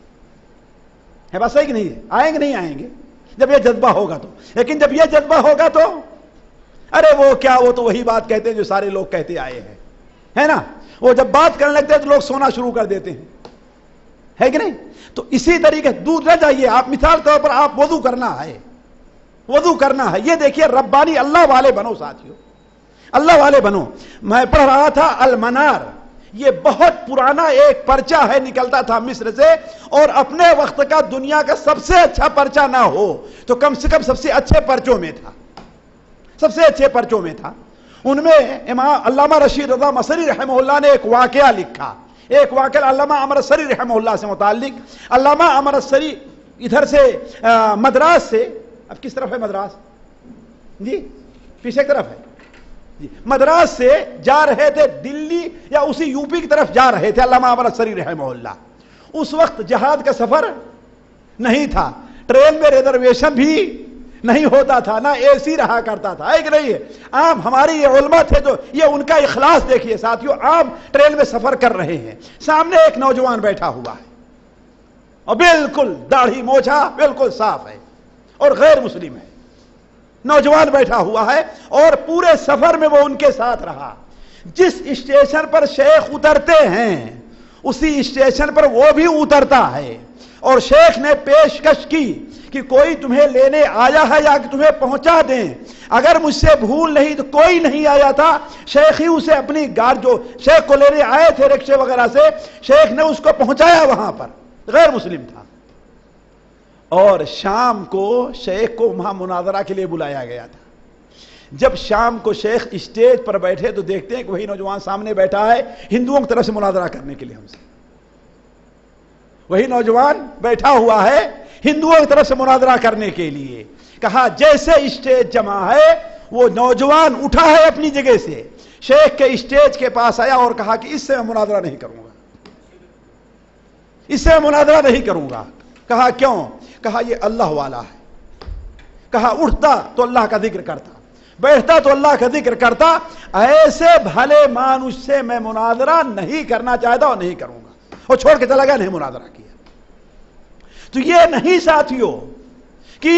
ہے بات صحیح کہ نہیں ہے؟ آئیں گے نہیں آئیں گے جب یہ جذبہ ہوگا تو۔ لیکن جب یہ جذبہ ہوگا تو ارے وہ کیا، وہ تو وہی بات کہتے ہیں جو سارے لوگ کہتے آئے ہیں، ہے نا۔ وہ جب بات کرنے لگتے ہیں تو لوگ سونا شروع کر دیتے ہیں، ہے کہ نہیں؟ تو اسی طریقے دور نہ جائیے آپ۔ مثال طور پر آپ وضو کرنا ہے، وضو کرنا ہے، یہ دیکھیے ربانی اللہ والے بنو ساتھیوں، اللہ والے بنو۔ میں پڑھ رہا تھا المنار، یہ بہت پرانا ایک پرچہ ہے، نکلتا تھا مصر سے، اور اپنے وقت کا دنیا کا سب سے اچھا پرچہ نہ ہو تو کم سے کم سب سے اچھے پرچوں میں تھا، سب سے اچھے پرچوں میں تھا۔ ان میں امام علامہ رشید رضا مصری رحمہ اللہ نے ایک واقعہ لکھا، ایک واقعہ علامہ امرتسری رحمہ اللہ سے متعلق۔ علامہ امرتسری ادھر سے مدراس سے، اب کس طرف ہے مدراس جی؟ پیچھے کی طرف ہے جی۔ مدراس سے جا رہے تھے دلی یا اسی یو پی کی طرف جا رہے تھے علامہ امرتسری رحمہ اللہ۔ اس وقت جہاد کا سفر نہیں تھا، ٹرین میں ریزرویشن بھی نہیں ہوتا تھا، نہ اے سی رہا کرتا تھا، ہے کہ نہیں ہے؟ عام ہماری یہ علماء تھے جو یہ ان کا اخلاص دیکھیے ساتھیوں، عام ٹرین میں سفر کر رہے ہیں، سامنے ایک نوجوان بیٹھا ہوا ہے اور بالکل داڑھی موچھا بالکل صاف ہے اور غیر مسلم ہے، نوجوان بیٹھا ہوا ہے، اور پورے سفر میں وہ ان کے ساتھ رہا۔ جس اسٹیشن پر شیخ اترتے ہیں اسی اسٹیشن پر وہ بھی اترتا ہے، اور شیخ نے پیشکش کی کہ کوئی تمہیں لینے آیا ہے یا کہ تمہیں پہنچا دیں۔ اگر مجھ سے بھول نہیں تو کوئی نہیں آیا تھا، شیخ ہی اسے اپنی گاڑی، جو شیخ کو لینے آئے تھے رکشے وغیرہ سے، شیخ نے اس کو پہنچایا وہاں پر، غیر مسلم تھا۔ اور شام کو شیخ کو وہاں مناظرہ کے لیے بلایا گیا تھا۔ جب شام کو شیخ اسٹیج پر بیٹھے تو دیکھتے ہیں کہ وہی نوجوان سامنے بیٹھا ہے ہندوؤں کی طرف سے مناظرہ کرنے کے لیے ہم سے، وہی نوجوان بیٹھا ہوا ہے ہندوؤں کی طرف سے مناظرہ کرنے کے لیے۔ کہا جیسے اسٹیج جمع ہے وہ نوجوان اٹھا ہے اپنی جگہ سے، شیخ کے اسٹیج کے پاس آیا اور کہا کہ اس سے میں مناظرہ نہیں کروں گا، اس سے میں مناظرہ نہیں کروں گا۔ کہا کیوں؟ کہا یہ اللہ والا ہے، کہا اٹھتا تو اللہ کا ذکر کرتا، بیٹھتا تو اللہ کا ذکر کرتا، ایسے بھلے مانوس سے میں مناظرہ نہیں کرنا چاہتا اور نہیں کروں گا، اور چھوڑ کے چلا گیا، نہیں مناظرہ کیا۔ تو یہ نہیں ساتھیوں کہ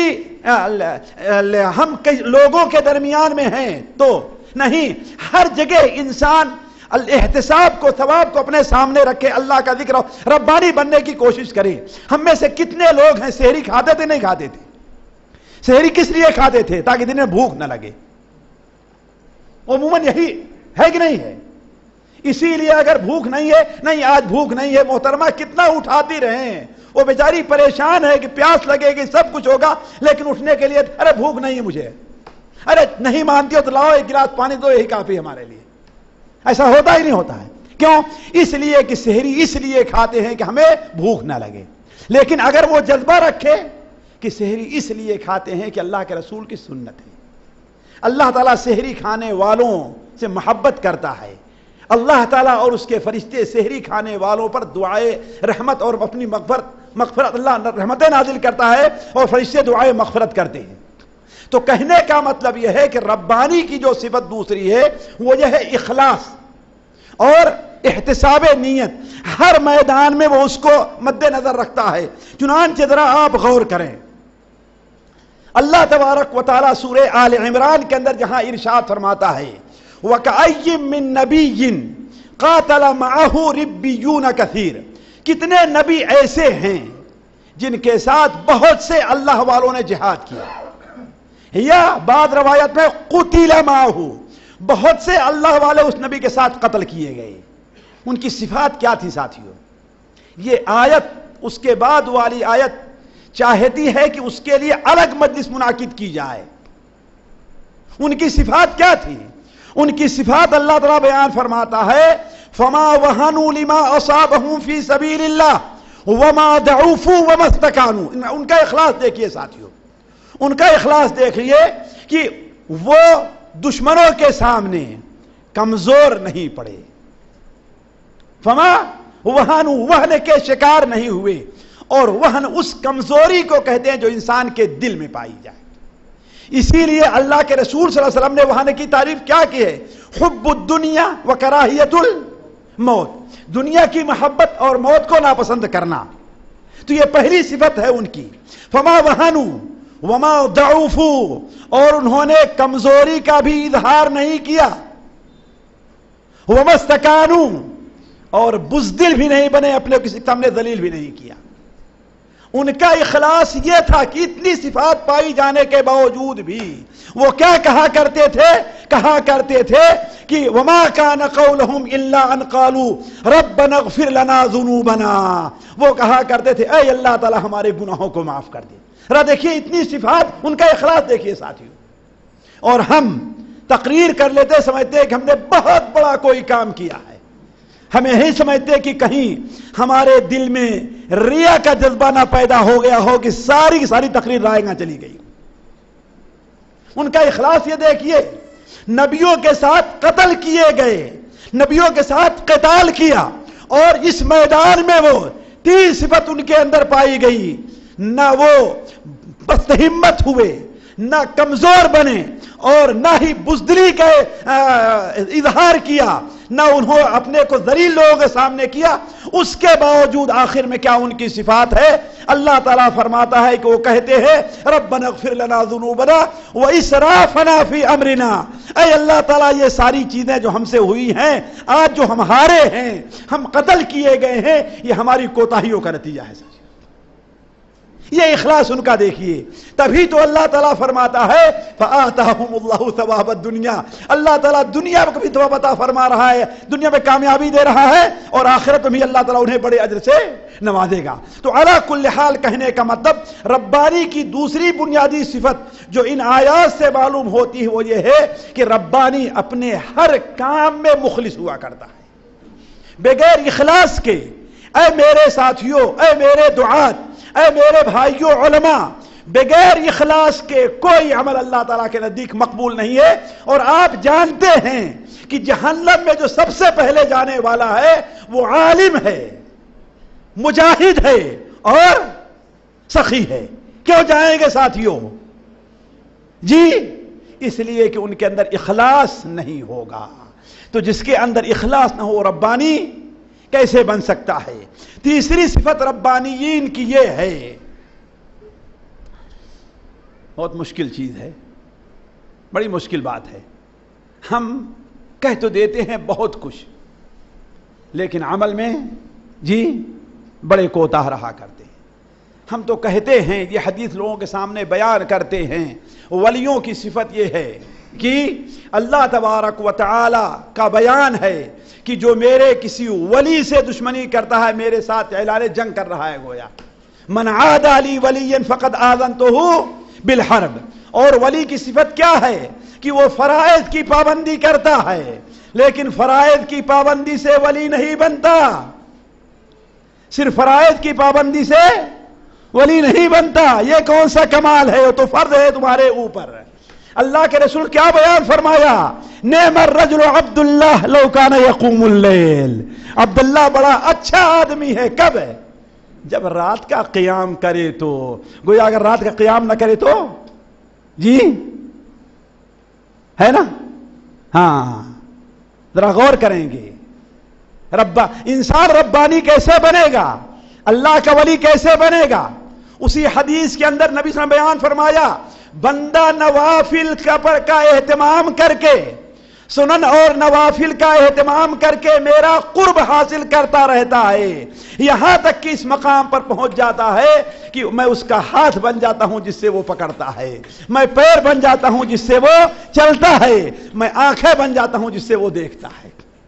ہم لوگوں کے درمیان میں ہیں تو نہیں، ہر جگہ انسان الاحتساب کو، ثواب کو اپنے سامنے رکھے، اللہ کا ذکر ربانی بننے کی کوشش کرے۔ ہم میں سے کتنے لوگ ہیں سحری کھاتے تھے نہیں کھاتے تھے؟ سحری کس لیے کھاتے تھے؟ تاکہ دن میں بھوک نہ لگے، عموماً یہی ہے کہ نہیں ہے؟ اسی لیے اگر بھوک نہیں ہے، نہیں آج بھوک نہیں ہے، محترمہ کتنا اٹھاتی رہے ہیں، وہ بیچاری پریشان ہے کہ پیاس لگے گی، سب کچھ ہوگا، لیکن اٹھنے کے لیے ارے بھوک نہیں ہے مجھے، ارے نہیں مانتی ہو تو لاؤ ایک گلاس پانی دو، یہی کافی ہمارے لیے۔ ایسا ہوتا ہی نہیں ہوتا ہے، کیوں؟ اس لیے کہ سحری اس لیے کھاتے ہیں کہ ہمیں بھوک نہ لگے۔ لیکن اگر وہ جذبہ رکھے کہ سحری اس لیے کھاتے ہیں کہ اللہ کے رسول کی سنت ہے، اللہ تعالیٰ سحری کھانے والوں سے محبت کرتا ہے، اللہ تعالیٰ اور اس کے فرشتے سحری کھانے والوں پر دعائے رحمت اور اپنی مغفرت اللہ رحمتیں نازل کرتا ہے اور فرشتے دعائے مغفرت کرتے ہیں۔ تو کہنے کا مطلب یہ ہے کہ ربانی کی جو صفت دوسری ہے وہ یہ ہے اخلاص اور احتساب نیت، ہر میدان میں وہ اس کو مد نظر رکھتا ہے۔ چنانچہ ذرا آپ غور کریں، اللہ تبارک و تعالیٰ سورہ آل عمران کے اندر جہاں ارشاد فرماتا ہے وَكَأَيٍّ مِّن نَبِيٍّ قَاتَلَ مَعَهُ رِبِّيُّونَ كَثِيرٌ، کتنے نبی ایسے ہیں جن کے ساتھ بہت سے اللہ والوں نے جہاد کیا، یا بعض روایت میں قُتِلَ مَعَهُ، بہت سے اللہ والے اس نبی کے ساتھ قتل کیے گئے۔ ان کی صفات کیا تھی ساتھیوں؟ یہ آیت، اس کے بعد والی آیت چاہتی ہے کہ اس کے لیے الگ مجلس منعقد کی جائے۔ ان کی صفات کیا تھی؟ ان کی صفات اللہ تعالیٰ بیان فرماتا ہے فَمَا وَهَنُوا لِمَا أَصَابَهُمْ فِي سَبِيلِ اللَّهِ وَمَا ضَعُفُوا وَمَا اسْتَكَانُوا۔ ان کا اخلاص دیکھیے ساتھیوں، ان کا اخلاص دیکھیے کہ وہ دشمنوں کے سامنے کمزور نہیں پڑے، فما وہن، وہن کے شکار نہیں ہوئے، اور وہن اس کمزوری کو کہتے ہیں جو انسان کے دل میں پائی جائے۔ اسی لیے اللہ کے رسول صلی اللہ علیہ وسلم نے وہن کی تعریف کیا کی ہے؟ حب الدنیا و کراہیت الموت، دنیا کی محبت اور موت کو ناپسند کرنا۔ تو یہ پہلی صفت ہے ان کی، فما وہنوا وما ضعفوا، اور انہوں نے کمزوری کا بھی اظہار نہیں کیا، وما استکانوا، اور بزدل بھی نہیں بنے، اپنے کسی سامنے ذلیل بھی نہیں کیا۔ ان کا اخلاص یہ تھا کہ اتنی صفات پائی جانے کے باوجود بھی وہ کیا کہا کرتے تھے؟ کہا کرتے تھے کہ وما كان قولهم الا ان قالوا ربنا اغفر لنا ذنوبنا، وہ کہا کرتے تھے اے اللہ تعالی ہمارے گناہوں کو معاف کر دے۔ ذرا دیکھیے اتنی صفات، ان کا اخلاص دیکھیے ساتھیوں۔ اور ہم تقریر کر لیتے، سمجھتے کہ ہم نے بہت بڑا کوئی کام کیا ہے، ہم یہی سمجھتے کہ کہیں ہمارے دل میں ریا کا جذبہ نہ پیدا ہو گیا ہو کہ ساری کی ساری تقریر رائیگاں چلی گئی۔ ان کا اخلاص یہ دیکھیے، نبیوں کے ساتھ قتل کیے گئے، نبیوں کے ساتھ قتال کیا، اور اس میدان میں وہ تین صفت ان کے اندر پائی گئی، نہ وہ پست ہمت ہوئے، نہ کمزور بنے، اور نہ ہی بزدلی کا اظہار کیا، نہ انہوں اپنے کو ذلیل لوگوں کے سامنے کیا۔ اس کے باوجود آخر میں کیا ان کی صفات ہے؟ اللہ تعالیٰ فرماتا ہے کہ وہ کہتے ہیں ربنا اغفر لنا ذنوبنا واسرافنا فی امرنا، اے اللہ تعالیٰ یہ ساری چیزیں جو ہم سے ہوئی ہیں، آج جو ہم ہارے ہیں، ہم قتل کیے گئے ہیں، یہ ہماری کوتاہیوں کا نتیجہ ہے۔ یہ اخلاص ان کا دیکھیے، تبھی تو اللہ تعالیٰ فرماتا ہے فآتاہم اللہ ثواب الدنیا، اللہ تعالیٰ دنیا میں بھی ثواب عطا فرما رہا ہے، دنیا میں کامیابی دے رہا ہے، اور آخرت میں بھی اللہ تعالیٰ انہیں بڑے اجر سے نوازے گا۔ تو علی کل حال کہنے کا مطلب ربانی کی دوسری بنیادی صفت جو ان آیات سے معلوم ہوتی ہے وہ یہ ہے کہ ربانی اپنے ہر کام میں مخلص ہوا کرتا ہے، بغیر اخلاص کے۔ اے میرے ساتھیوں، اے میرے دعات، اے میرے بھائیوں علماء، بغیر اخلاص کے کوئی عمل اللہ تعالیٰ کے نزدیک مقبول نہیں ہے۔ اور آپ جانتے ہیں کہ جہنم میں جو سب سے پہلے جانے والا ہے وہ عالم ہے، مجاہد ہے اور سخی ہے۔ کیوں جائیں گے ساتھیوں؟ جی اس لیے کہ ان کے اندر اخلاص نہیں ہوگا۔ تو جس کے اندر اخلاص نہ ہو ربانی کیسے بن سکتا ہے؟ تیسری صفت ربانیین کی یہ ہے، بہت مشکل چیز ہے، بڑی مشکل بات ہے۔ ہم کہہ تو دیتے ہیں بہت کچھ، لیکن عمل میں جی بڑے کوتاہ رہا کرتے ہیں۔ ہم تو کہتے ہیں، یہ حدیث لوگوں کے سامنے بیان کرتے ہیں، ولیوں کی صفت یہ ہے کہ اللہ تبارک و تعالی کا بیان ہے کہ جو میرے کسی ولی سے دشمنی کرتا ہے میرے ساتھ اعلان جنگ کر رہا ہے، گویا من عاد لی ولی فقد آذنتہ بالحرب۔ اور ولی کی صفت کیا ہے کہ وہ فرائض کی پابندی کرتا ہے، لیکن فرائض کی پابندی سے ولی نہیں بنتا، صرف فرائض کی پابندی سے ولی نہیں بنتا۔ یہ کون سا کمال ہے؟ وہ تو فرض ہے تمہارے اوپر، اللہ کے رسول کیا بیان فرمایا؟ نعم الرجل عبداللہ لو کان یقوم اللیل، عبداللہ بڑا اچھا آدمی ہے، کب ہے؟ جب رات کا قیام کرے تو۔ گویا اگر رات کا قیام نہ کرے تو جی ہے نا؟ ہاں ذرا غور کریں گے، انسان ربانی کیسے بنے گا، اللہ کا ولی کیسے بنے گا؟ اسی حدیث کے اندر نبی صلی اللہ علیہ وسلم بیان فرمایا، بندہ نوافل کا اہتمام کر کے، سنن اور نوافل کا اہتمام کر کے میرا قرب حاصل کرتا رہتا ہے، یہاں تک کہ اس مقام پر پہنچ جاتا ہے کہ میں اس کا ہاتھ بن جاتا ہوں جس سے وہ پکڑتا ہے، میں پیر بن جاتا ہوں جس سے وہ چلتا ہے، میں آنکھیں بن جاتا ہوں جس سے وہ دیکھتا ہے۔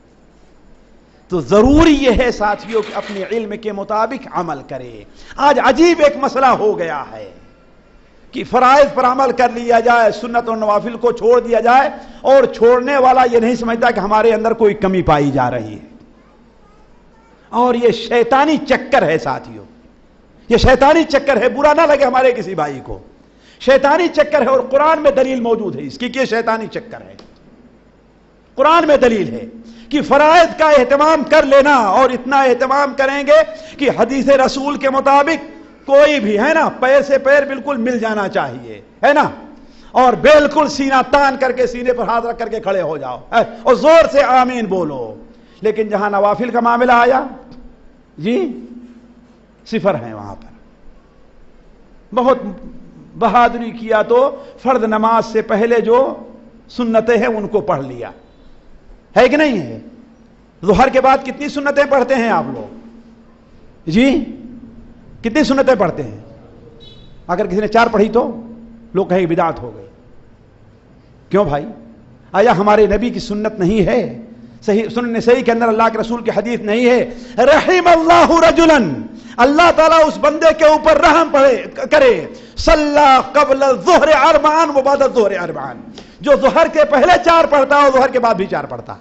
تو ضروری یہ ہے ساتھیوں کہ اپنے علم کے مطابق عمل کرے۔ آج عجیب ایک مسئلہ ہو گیا ہے کہ فرائض پر عمل کر لیا جائے، سنت اور نوافل کو چھوڑ دیا جائے، اور چھوڑنے والا یہ نہیں سمجھتا کہ ہمارے اندر کوئی کمی پائی جا رہی ہے۔ اور یہ شیطانی چکر ہے ساتھیوں، یہ شیطانی چکر ہے، برا نہ لگے ہمارے کسی بھائی کو، شیطانی چکر ہے، اور قرآن میں دلیل موجود ہے اس کی کہ یہ شیطانی چکر ہے۔ قرآن میں دلیل ہے کہ فرائض کا اہتمام کر لینا، اور اتنا اہتمام کریں گے کہ حدیث رسول کے مطابق کوئی بھی ہے نا پیر سے پیر بالکل مل جانا چاہیے، ہے نا، اور بالکل سینہ تان کر کے سینے پر ہاتھ رکھ کر کے کھڑے ہو جاؤ اور زور سے آمین بولو۔ لیکن جہاں نوافل کا معاملہ آیا جی صفر ہے، وہاں پر بہت بہادری کیا تو فرض نماز سے پہلے جو سنتیں ہیں ان کو پڑھ لیا ہے کہ نہیں ہے؟ ظہر کے بعد کتنی سنتیں پڑھتے ہیں آپ لوگ جی؟ کتنی سنتیں پڑھتے ہیں؟ اگر کسی نے 4 پڑھی تو لوگ کہیں بدعت ہو گئی۔ کیوں بھائی؟ آیا ہمارے نبی کی سنت نہیں ہے؟ صحیح سنن صحیح کے اندر اللہ کے رسول کی حدیث نہیں ہے؟ رحم اللہ رجلا، اللہ تعالیٰ اس بندے کے اوپر رحم کرے، صلی قبل الظہر 4 و بعد الظہر 4، جو ظہر کے پہلے 4 پڑھتا اور ظہر کے بعد بھی 4 پڑھتا۔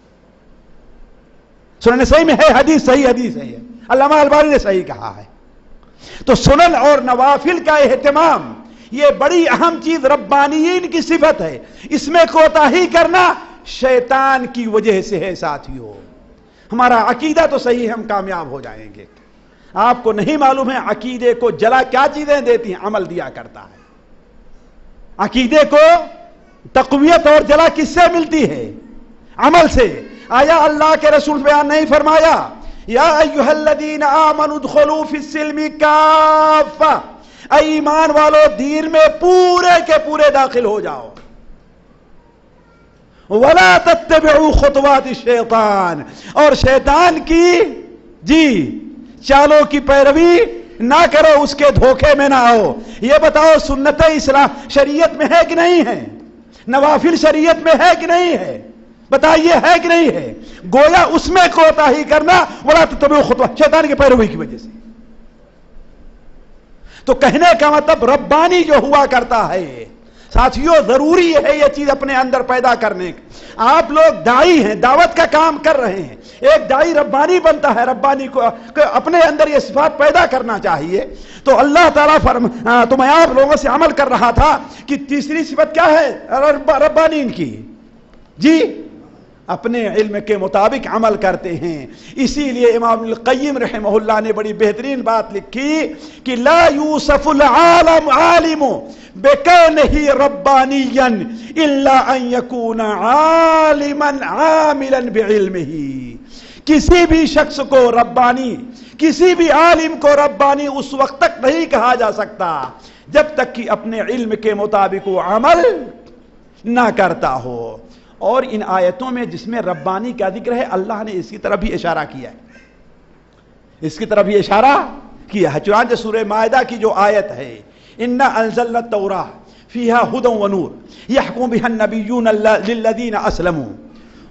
سنن صحیح میں ہے، حدیث صحیح حدیث ہے، علامہ البانی نے صحیح کہا ہے۔ تو سنن اور نوافل کا اہتمام یہ بڑی اہم چیز ربانیین کی صفت ہے، اس میں کوتاہی کرنا شیطان کی وجہ سے ہے ساتھیوں۔ ہمارا عقیدہ تو صحیح ہے، ہم کامیاب ہو جائیں گے۔ آپ کو نہیں معلوم ہے عقیدے کو جلا کیا چیزیں دیتی ہیں؟ عمل دیا کرتا ہے۔ عقیدے کو تقویت اور جلا کس سے ملتی ہے؟ عمل سے۔ آیا اللہ کے رسول بیان نہیں فرمایا یا ایھا الذین آمنوا ادخلوا فی السلم کافہ، اے ایمان والو دین میں پورے کے پورے داخل ہو جاؤ، ولا تتبعوا خطوات الشیطان، اور شیطان کی جی چالوں کی پیروی نہ کرو، اس کے دھوکے میں نہ آؤ۔ یہ بتاؤ سنت اسلام شریعت میں ہے کہ نہیں ہے؟ نوافل شریعت میں ہے کہ نہیں ہے؟ بتائیے ہے کہ نہیں ہے؟ گویا اس میں کوتاہی کرنا ولا تتبعوا خطوات شیطان کی پیروی کی وجہ سے۔ تو کہنے کا مطلب ربانی جو ہوا کرتا ہے ساتھیوں، ضروری ہے یہ چیز اپنے اندر پیدا کرنے کا۔ آپ لوگ داعی ہیں، دعوت کا کام کر رہے ہیں، ایک داعی ربانی بنتا ہے، ربانی کو اپنے اندر یہ صفات پیدا کرنا چاہیے۔ تو اللہ تعالیٰ تو میں آپ لوگوں سے عمل کر رہا تھا کہ تیسری صفت کیا ہے ربانین کی؟ جی اپنے علم کے مطابق عمل کرتے ہیں۔ اسی لیے امام القیم رحمہ اللہ نے بڑی بہترین بات لکھی کہ لا یوصف العالم عالم بکونہ ربانیا الا ان یکون عالما عاملا بعلمہ۔ کسی بھی شخص کو ربانی، کسی بھی عالم کو ربانی اس وقت تک نہیں کہا جا سکتا جب تک کہ اپنے علم کے مطابق وہ عمل نہ کرتا ہو۔ اور ان آیتوں میں جس میں ربانی کا ذکر ہے اللہ نے اس کی طرف بھی اشارہ کیا ہے، اس کی طرف بھی اشارہ کیا ہے۔ چنانچہ سورہ مائدہ کی جو آیت ہے انا انزلنا التوراۃ فیہا ھدی ونور یحکم بہا النبیون للذین اسلموا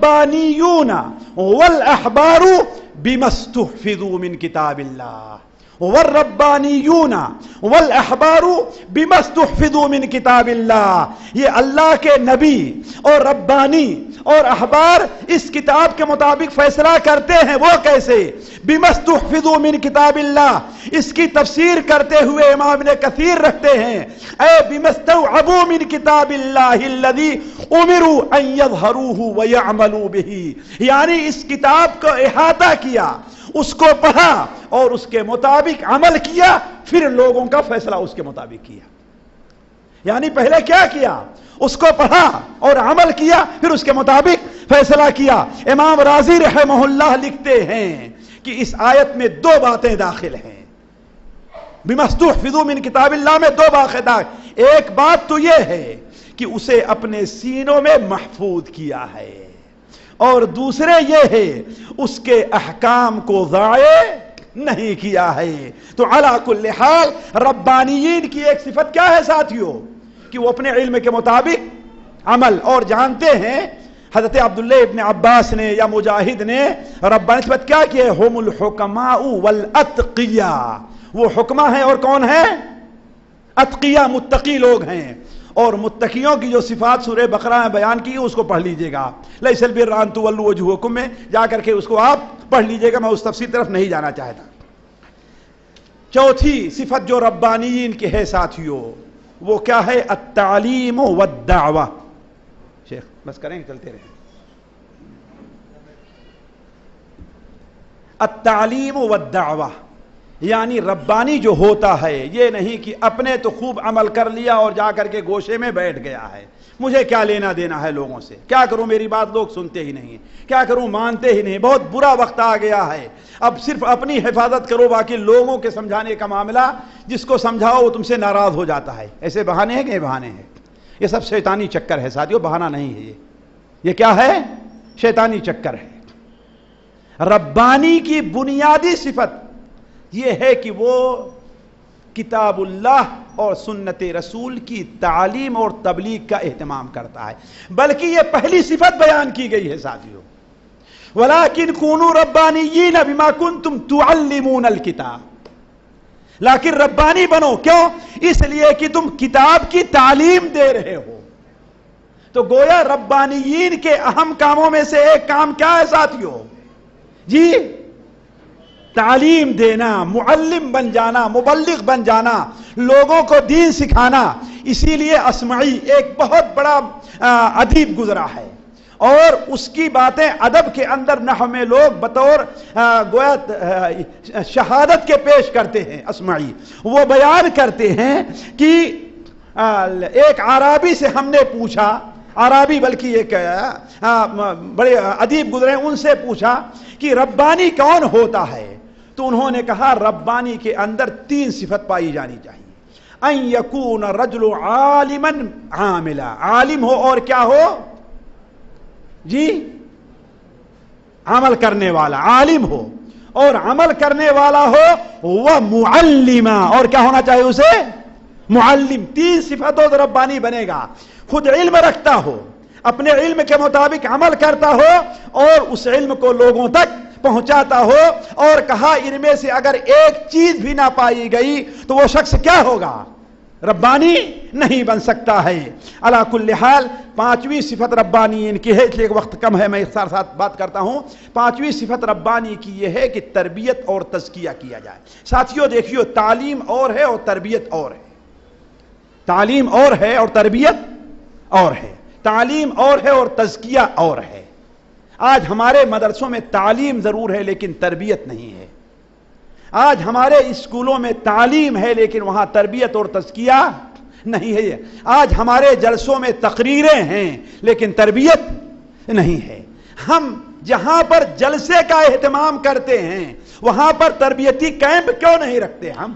والربانیون والاحبار بما استحفظوا من کتاب اللہ والربانیون والاحبار بما استحفظوا من کتاب اللہ، یہ اللہ کے نبی اور ربانی اور احبار اس کتاب کے مطابق فیصلہ کرتے ہیں۔ وہ کیسے؟ بما استحفظوا من کتاب اللہ، اس کی تفسیر کرتے ہوئے امام ابن کثیر رکھتے ہیں اے بما استوعبوا من کتاب اللہ الذی امروا ان یظہروہ ویعملوا بہ، یعنی اس کتاب کو احاطہ کیا، اس کو پڑھا اور اس کے مطابق عمل کیا، پھر لوگوں کا فیصلہ اس کے مطابق کیا۔ یعنی پہلے کیا کیا؟ اس کو پڑھا اور عمل کیا، پھر اس کے مطابق فیصلہ کیا۔ امام رازی رحمہ اللہ لکھتے ہیں کہ اس آیت میں دو باتیں داخل ہیں، بما استحفظوا من کتاب اللہ میں دو باتیں داخل۔ ایک بات تو یہ ہے کہ اسے اپنے سینوں میں محفوظ کیا ہے، اور دوسرے یہ ہے اس کے احکام کو ضائع نہیں کیا ہے۔ تو علی کل حال ربانیین کی ایک صفت کیا ہے ساتھیوں؟ کہ وہ اپنے علم کے مطابق عمل، اور جانتے ہیں حضرت عبداللہ ابن عباس نے یا مجاہد نے ربانی صفت کیا کی ہے؟ ہم الحکماء والاتقیاء، وہ حکماء ہیں اور کون ہیں؟ اتقیاء، متقی لوگ ہیں۔ اور متقیوں کی جو صفات سورہ بقرہ میں بیان کی اس کو پڑھ لیجئے گا، لیس البر ان تولوا وجوہکم میں جا کر کے اس کو آپ پڑھ لیجئے گا، میں اس تفسیر طرف نہیں جانا چاہتا۔ چوتھی صفت جو ربانیین کی ہے ساتھیوں، وہ کیا ہے؟ التعلیم والدعوہ۔ شیخ بس کریں گے، چلتے رہیں۔ التعلیم والدعوہ، یعنی ربانی جو ہوتا ہے یہ نہیں کہ اپنے تو خوب عمل کر لیا اور جا کر کے گوشے میں بیٹھ گیا ہے، مجھے کیا لینا دینا ہے لوگوں سے، کیا کروں میری بات لوگ سنتے ہی نہیں، کیا کروں مانتے ہی نہیں، بہت برا وقت آ گیا ہے، اب صرف اپنی حفاظت کرو، باقی لوگوں کے سمجھانے کا معاملہ جس کو سمجھاؤ وہ تم سے ناراض ہو جاتا ہے۔ ایسے بہانے ہیں کہ یہ بہانے ہیں؟ یہ سب شیطانی چکر ہے ساتھیوں، بہانہ نہیں ہے یہ کیا ہے؟ شیطانی چکر ہے۔ ربانی کی بنیادی صفت یہ ہے کہ وہ کتاب اللہ اور سنت رسول کی تعلیم اور تبلیغ کا اہتمام کرتا ہے، بلکہ یہ پہلی صفت بیان کی گئی ہے ساتھیوں، وَلَكِنْ كُونُوا رَبَّانِيِّينَ بِمَا كُنْتُمْ تُعَلِّمُونَ الْكِتَابَ، لیکن ربانی بنو، کیوں؟ اس لیے کہ تم کتاب کی تعلیم دے رہے ہو۔ تو گویا ربانیین کے اہم کاموں میں سے ایک کام کیا ہے ساتھیوں؟ جی تعلیم دینا، معلم بن جانا، مبلغ بن جانا، لوگوں کو دین سکھانا۔ اسی لیے اصمعی ایک بہت بڑا ادیب گزرا ہے، اور اس کی باتیں ادب کے اندر نحو میں لوگ بطور گویا شہادت کے پیش کرتے ہیں۔ اصمعی وہ بیان کرتے ہیں کہ ایک عرابی سے ہم نے پوچھا، عرابی بلکہ ایک بڑے ادیب گزرے، ان سے پوچھا کہ ربانی کون ہوتا ہے؟ تو انہوں نے کہا ربانی کے اندر تین صفت پائی جانی چاہیے، ان یکون رجل عالما عاملا، عالم ہو اور کیا ہو؟ جی عمل کرنے والا، عالم ہو اور عمل کرنے والا ہو، وہ معلما، اور کیا ہونا چاہیے اسے؟ معلم۔ تین صفتوں سے ربانی بنے گا، خود علم رکھتا ہو، اپنے علم کے مطابق عمل کرتا ہو، اور اس علم کو لوگوں تک پہنچاتا ہو، اور کہا ان میں سے اگر ایک چیز بھی نہ پائی گئی تو وہ شخص کیا ہوگا؟ ربانی نہیں بن سکتا ہے۔ علی کل حال پانچویں صفت ربانی ان کی ہے، اس لیے وقت کم ہے، میں اختصار ساتھ بات کرتا ہوں۔ پانچویں صفت ربانی کی یہ ہے کہ تربیت اور تزکیہ کیا جائے۔ ساتھیوں دیکھیو، تعلیم اور ہے اور تربیت اور ہے، تعلیم اور ہے اور تربیت اور ہے، تعلیم اور ہے اور تزکیہ اور ہے۔ آج ہمارے مدرسوں میں تعلیم ضرور ہے لیکن تربیت نہیں ہے، آج ہمارے اسکولوں میں تعلیم ہے لیکن وہاں تربیت اور تزکیہ نہیں ہے، آج ہمارے جلسوں میں تقریریں ہیں لیکن تربیت نہیں ہے۔ ہم جہاں پر جلسے کا اہتمام کرتے ہیں وہاں پر تربیتی کیمپ کیوں نہیں رکھتے؟ ہم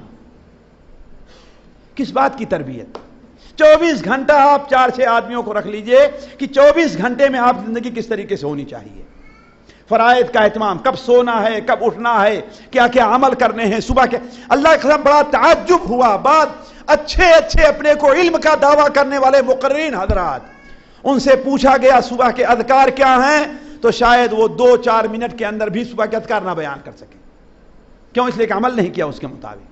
کس بات کی تربیت؟ 24 گھنٹہ آپ 4-6 آدمیوں کو رکھ لیجئے کہ 24 گھنٹے میں آپ زندگی کس طریقے سے ہونی چاہیے، فرائض کا اہتمام، کب سونا ہے، کب اٹھنا ہے، کیا کیا عمل کرنے ہیں، صبح کے۔ اللہ کے قسم بڑا تعجب ہوا، بعد اچھے اپنے کو علم کا دعویٰ کرنے والے مقررین حضرات، ان سے پوچھا گیا صبح کے اذکار کیا ہیں، تو شاید وہ 2-4 منٹ کے اندر بھی صبح کے اذکار نہ بیان کر سکے۔ کیوں؟ اس لیے کہ عمل نہیں کیا اس کے مطابق.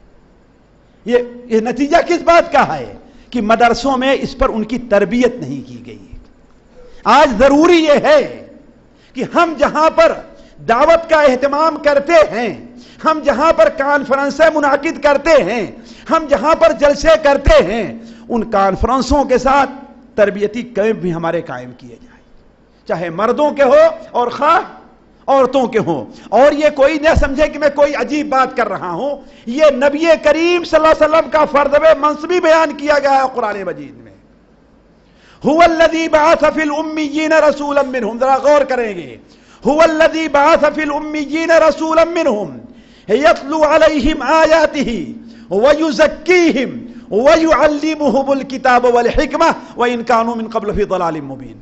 یہ نتیجہ کس بات کا ہے کہ مدرسوں میں اس پر ان کی تربیت نہیں کی گئی ہے. آج ضروری یہ ہے کہ ہم جہاں پر دعوت کا اہتمام کرتے ہیں، ہم جہاں پر کانفرنسیں منعقد کرتے ہیں، ہم جہاں پر جلسے کرتے ہیں، ان کانفرنسوں کے ساتھ تربیتی کیمپ بھی ہمارے قائم کیے جائیں، چاہے مردوں کے ہو اور خواہ عورتوں کے ہوں. اور یہ کوئی نہ سمجھے کہ میں کوئی عجیب بات کر رہا ہوں، یہ نبی کریم صلی اللہ علیہ وسلم کا فرض منصبی بیان کیا گیا ہے قرآن مجید میں. هو الذی بعث فی الامیین رسولا منہم، ذرا غور کریں گے. هو الذی بعث فی الامیین رسولا منہم یتلو علیہم آیاتہ ویزکیہم ویعلمہم الکتاب والحکمہ وان کانوا من قبل فی ضلال مبین.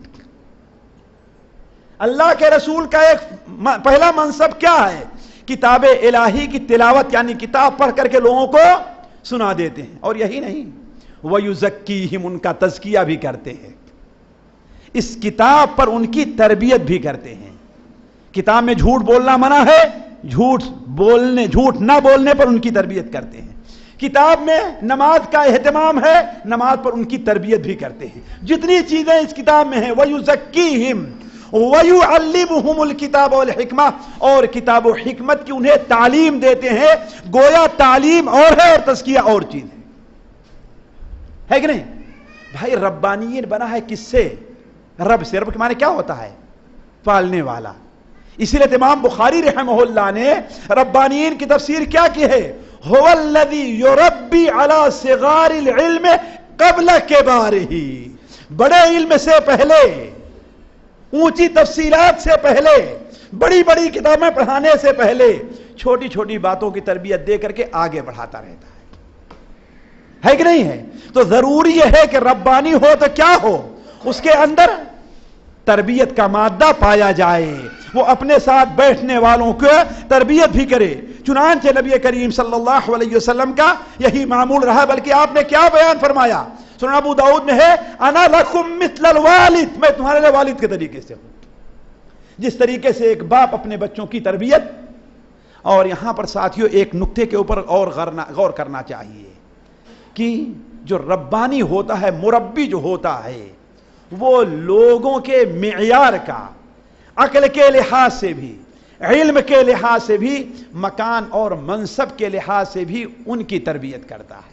اللہ کے رسول کا ایک پہلا منصب کیا ہے؟ کتاب الہی کی تلاوت، یعنی کتاب پڑھ کر کے لوگوں کو سنا دیتے ہیں. اور یہی نہیں، وَيُزَكِّيهِمْ، ان کا تزکیہ بھی کرتے ہیں، اس کتاب پر ان کی تربیت بھی کرتے ہیں. کتاب میں جھوٹ بولنا منع ہے، جھوٹ نہ بولنے پر ان کی تربیت کرتے ہیں. کتاب میں نماز کا اہتمام ہے، نماز پر ان کی تربیت بھی کرتے ہیں. جتنی چیزیں اس کتاب میں ہیں، وَيُزَكِّيهِمْ وَيُعَلِّمُهُمُ الْكِتَابَ وَالْحِکْمَةَ، اور کتاب و حکمت کی انہیں تعلیم دیتے ہیں. گویا تعلیم اور ہے اور تزکیہ اور چیز ہے کہ نہیں؟ بھائی ربانیین بنا ہے کس سے؟ رب سے. رب کے معنی کیا ہوتا ہے؟ پالنے والا. اسی لیے امام بخاری رحمہ اللہ نے ربانیین کی تفسیر کیا کی ہے؟ هو الذی یربی علی صغار العلم قبل کبارہ، بڑے علم سے پہلے، اونچی تفصیلات سے پہلے، بڑی بڑی کتابیں پڑھانے سے پہلے چھوٹی چھوٹی باتوں کی تربیت دے کر کے آگے بڑھاتا رہتا ہے کہ نہیں ہے؟ تو ضروری یہ ہے کہ ربانی ہو تو کیا ہو، اس کے اندر تربیت کا مادہ پایا جائے، وہ اپنے ساتھ بیٹھنے والوں کو تربیت بھی کرے. چنانچہ نبی کریم صلی اللہ علیہ وسلم کا یہی معمول رہا. بلکہ آپ نے کیا بیان فرمایا؟ سنن ابو داؤد میں ہے، انا لکم مثل الوالد، میں تمہارے لیے والد کے طریقے سے ہوں. جس طریقے سے ایک باپ اپنے بچوں کی تربیت. اور یہاں پر ساتھیوں ایک نقطے کے اوپر اور غور کرنا چاہیے کہ جو ربانی ہوتا ہے، مربی جو ہوتا ہے، وہ لوگوں کے معیار کا، عقل کے لحاظ سے بھی، علم کے لحاظ سے بھی، مکان اور منصب کے لحاظ سے بھی ان کی تربیت کرتا ہے.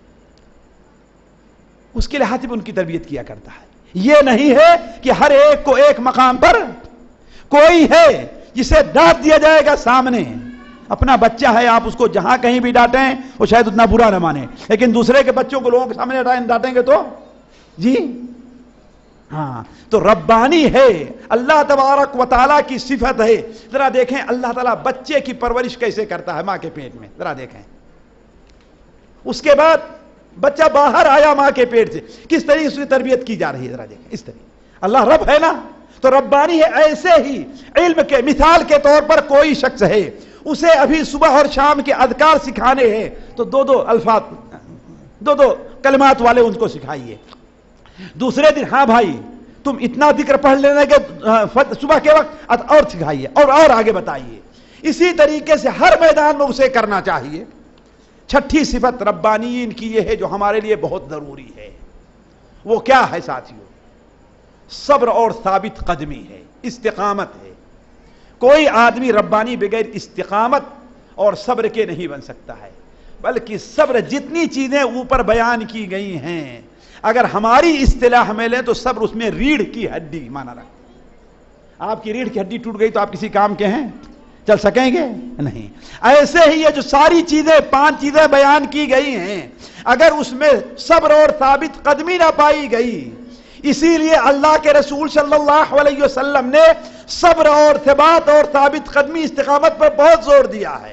اس کے لحاظ سے بھی ان کی تربیت کیا کرتا ہے. یہ نہیں ہے کہ ہر ایک کو ایک مقام پر کوئی ہے جسے ڈانٹ دیا جائے گا سامنے. اپنا بچہ ہے، آپ اس کو جہاں کہیں بھی ڈانٹیں وہ شاید اتنا برا نہ مانے، لیکن دوسرے کے بچوں کو لوگوں کے سامنے ڈانٹیں گے تو جی ہاں. تو ربانی ہے، اللہ تبارک و تعالیٰ کی صفت ہے. ذرا دیکھیں اللہ تعالیٰ بچے کی پرورش کیسے کرتا ہے ماں کے پیٹ میں. ذرا دیکھیں، اس کے بعد بچہ باہر آیا ماں کے پیٹ سے، کس طریقے سے تربیت کی جا رہی ہے. ذرا دیکھیں اس طریقے. اللہ رب ہے نا، تو ربانی ہے. ایسے ہی علم کے مثال کے طور پر کوئی شخص ہے، اسے ابھی صبح اور شام کے اذکار سکھانے ہیں تو دو الفاظ، دو کلمات والے ان کو سکھائیے. دوسرے دن ہاں بھائی تم اتنا ذکر پڑھ لینا کہ صبح کے وقت اور سکھائیے اور آگے بتائیے. اسی طریقے سے ہر میدان میں اسے کرنا چاہیے. چھٹی صفت ربانیین کی یہ ہے جو ہمارے لیے بہت ضروری ہے. وہ کیا ہے ساتھیوں؟ صبر اور ثابت قدمی ہے، استقامت ہے. کوئی آدمی ربانی بغیر استقامت اور صبر کے نہیں بن سکتا ہے. بلکہ صبر، جتنی چیزیں اوپر بیان کی گئی ہیں، اگر ہماری اصطلاح میں لیں تو صبر اس میں ریڑھ کی ہڈی مانا رکھتا. آپ کی ریڑھ کی ہڈی ٹوٹ گئی تو آپ کسی کام کے ہیں؟ چل سکیں گے نہیں. ایسے ہی یہ جو ساری چیزیں 5 چیزیں بیان کی گئی ہیں، اگر اس میں صبر اور ثابت قدمی نہ پائی گئی، اسی لیے اللہ کے رسول صلی اللہ علیہ وسلم نے صبر اور ثبات اور ثابت قدمی، استقامت پر بہت زور دیا ہے.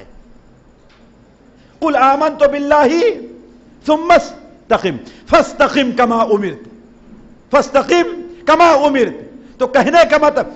قل آمنت باللہ ثم استقم فاستقم کما امرت، فاستقم کما امرت. تو کہنے کا مطلب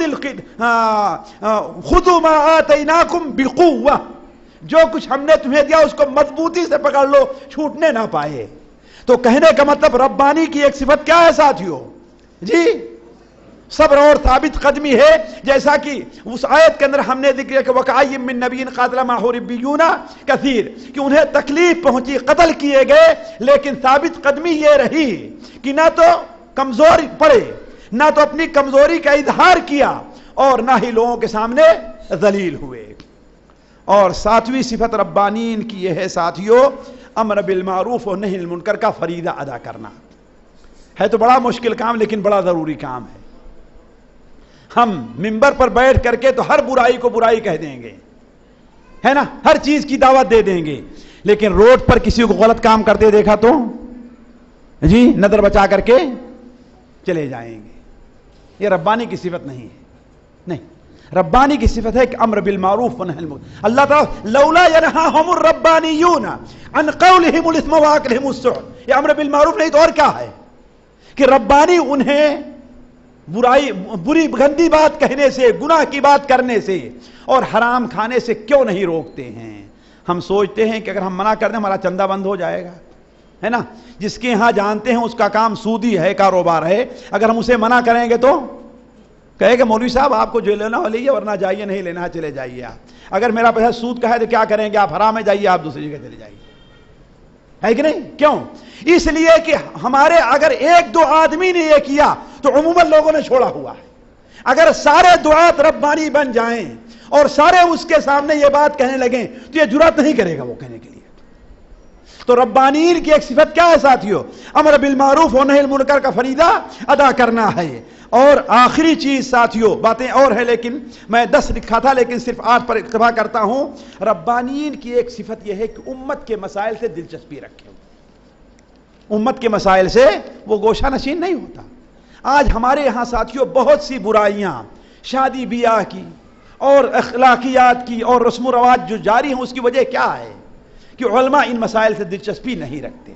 خذوا ما آتیناکم بقوہ، جو کچھ ہم نے تمہیں دیا اس کو مضبوطی سے پکڑ لو، چھوٹنے نہ پائے. تو کہنے کا مطلب ربانی کی ایک صفت کیا ہے ساتھیوں؟ جی صبر اور ثابت قدمی ہے، جیسا کہ اس آیت کے اندر ہم نے ذکر کیا کہ وَكَأَيٍّ مِّن نَبِيٍّ قَاتَلَ مَعَهُ رِبِّيُّونَ كَثِيرٌ، کہ انہیں تکلیف پہنچی، قتل کیے گئے، لیکن ثابت قدمی یہ رہی کہ نہ تو کمزور پڑے، نہ تو اپنی کمزوری کا اظہار کیا، اور نہ ہی لوگوں کے سامنے ذلیل ہوئے۔ اور ساتویں صفت ربانین کی یہ ہے ساتھیو، امر بالمعروف و نہی عن المنکر کا فریضہ ادا کرنا۔ ہے تو بڑا مشکل کام لیکن بڑا ضروری کام ہے۔ ہم منبر پر بیٹھ کر کے تو ہر برائی کو برائی کہہ دیں گے، ہے نا، ہر چیز کی دعوت دے دیں گے، لیکن روڈ پر کسی کو غلط کام کرتے دیکھا تو جی نظر بچا کر کے چلے جائیں گے۔ یہ ربانی کی صفت نہیں ہے، نہیں، ربانی کی صفت ہے کہ امر بالمعروف و نہی عن المنکر۔ اللہ تعالیٰ لولا ینہاہم الربانیون عن قولہم الاثم واکلہم السحت، یہ امر بالمعروف نہیں تو اور کیا ہے کہ ربانی انہیں بری گندی بات کہنے سے، گناہ کی بات کرنے سے اور حرام کھانے سے کیوں نہیں روکتے ہیں؟ ہم سوچتے ہیں کہ اگر ہم منع کر دیں ہمارا چندہ بند ہو جائے گا، ہے نا، جس کے ہاں جانتے ہیں اس کا کام سودی ہے، کاروبار ہے، اگر ہم اسے منع کریں گے تو کہے کہ مولوی صاحب آپ کو جو لینا ہو لیجیے، ورنہ جائیے، نہیں لینا چلے جائیے آپ، اگر میرا پیسہ سود کا ہے تو کیا کریں گے آپ، حرام ہے، جائیے آپ دوسری جگہ چلے جائیے، ہے کہ نہیں؟ کیوں؟ اس لیے کہ ہمارے اگر ایک دو آدمی نے یہ کیا تو عموماً لوگوں نے چھوڑا ہوا ہے۔ اگر سارے دعات ربانی بن جائیں اور سارے اس کے سامنے یہ بات کہنے لگیں تو یہ جرات نہیں کرے گا وہ کہنے کے لیے۔ تو ربانیین کی ایک صفت کیا ہے ساتھیو؟ امر بالمعروف و نہی عن المنکر کا فریضہ ادا کرنا ہے۔ اور آخری چیز ساتھیو، باتیں اور ہے لیکن میں 10 لکھا تھا لیکن صرف 8 پر اکتفا کرتا ہوں۔ ربانیین کی ایک صفت یہ ہے کہ امت کے مسائل سے دلچسپی رکھیں، امت کے مسائل سے وہ گوشہ نشین نہیں ہوتا۔ آج ہمارے یہاں ساتھیوں بہت سی برائیاں شادی بیاہ کی اور اخلاقیات کی اور رسم و رواج جو جاری ہیں، اس کی وجہ کیا ہے کہ علماء ان مسائل سے دلچسپی نہیں رکھتے،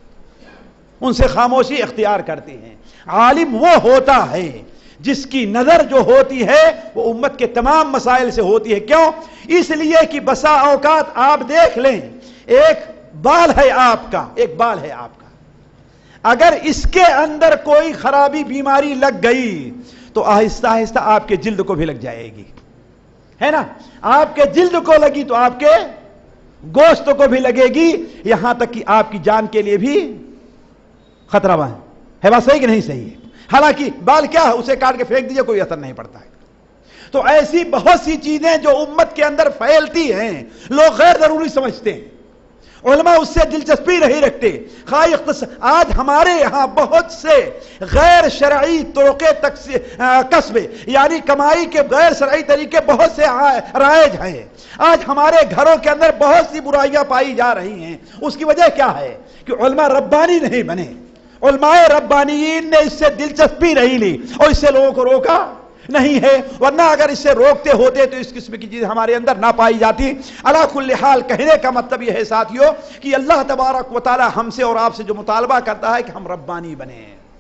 ان سے خاموشی اختیار کرتے ہیں۔ عالم وہ ہوتا ہے جس کی نظر جو ہوتی ہے وہ امت کے تمام مسائل سے ہوتی ہے۔ کیوں؟ اس لیے کہ بسا اوقات آپ دیکھ لیں، ایک بال ہے آپ کا، ایک بال ہے آپ کا، اگر اس کے اندر کوئی خرابی بیماری لگ گئی تو آہستہ آہستہ آپ کے جلد کو بھی لگ جائے گی، ہے نا، آپ کے جلد کو لگی تو آپ کے گوشت کو بھی لگے گی، یہاں تک کہ آپ کی جان کے لیے بھی خطرہ ہے۔ بات صحیح کہ نہیں صحیح ہے؟ حالانکہ بال کیا ہے، اسے کاٹ کے پھینک دیجئے کوئی اثر نہیں پڑتا ہے۔ تو ایسی بہت سی چیزیں جو امت کے اندر پھیلتی ہیں لوگ غیر ضروری سمجھتے ہیں، علماء اس سے دلچسپی نہیں رکھتے۔ آج ہمارے یہاں بہت سے غیر شرعی طرقے کسب یعنی کمائی کے غیر شرعی طریقے بہت سے رائج ہیں۔ آج ہمارے گھروں کے اندر بہت سی برائیاں پائی جا رہی ہیں، اس کی وجہ کیا ہے کہ علماء ربانی نہیں بنے، علماء ربانیین نے اس سے دلچسپی نہیں لی اور اس سے لوگوں کو روکا نہیں ہے، ورنہ اگر اس سے روکتے ہوتے تو اس قسم کی چیز ہمارے اندر نہ پائی جاتی۔ علی کل حال کہنے کا مطلب یہ ہے ساتھیو کہ اللہ تبارک و تعالی ہم سے اور آپ سے جو مطالبہ کرتا ہے کہ ہم ربانی بنیں،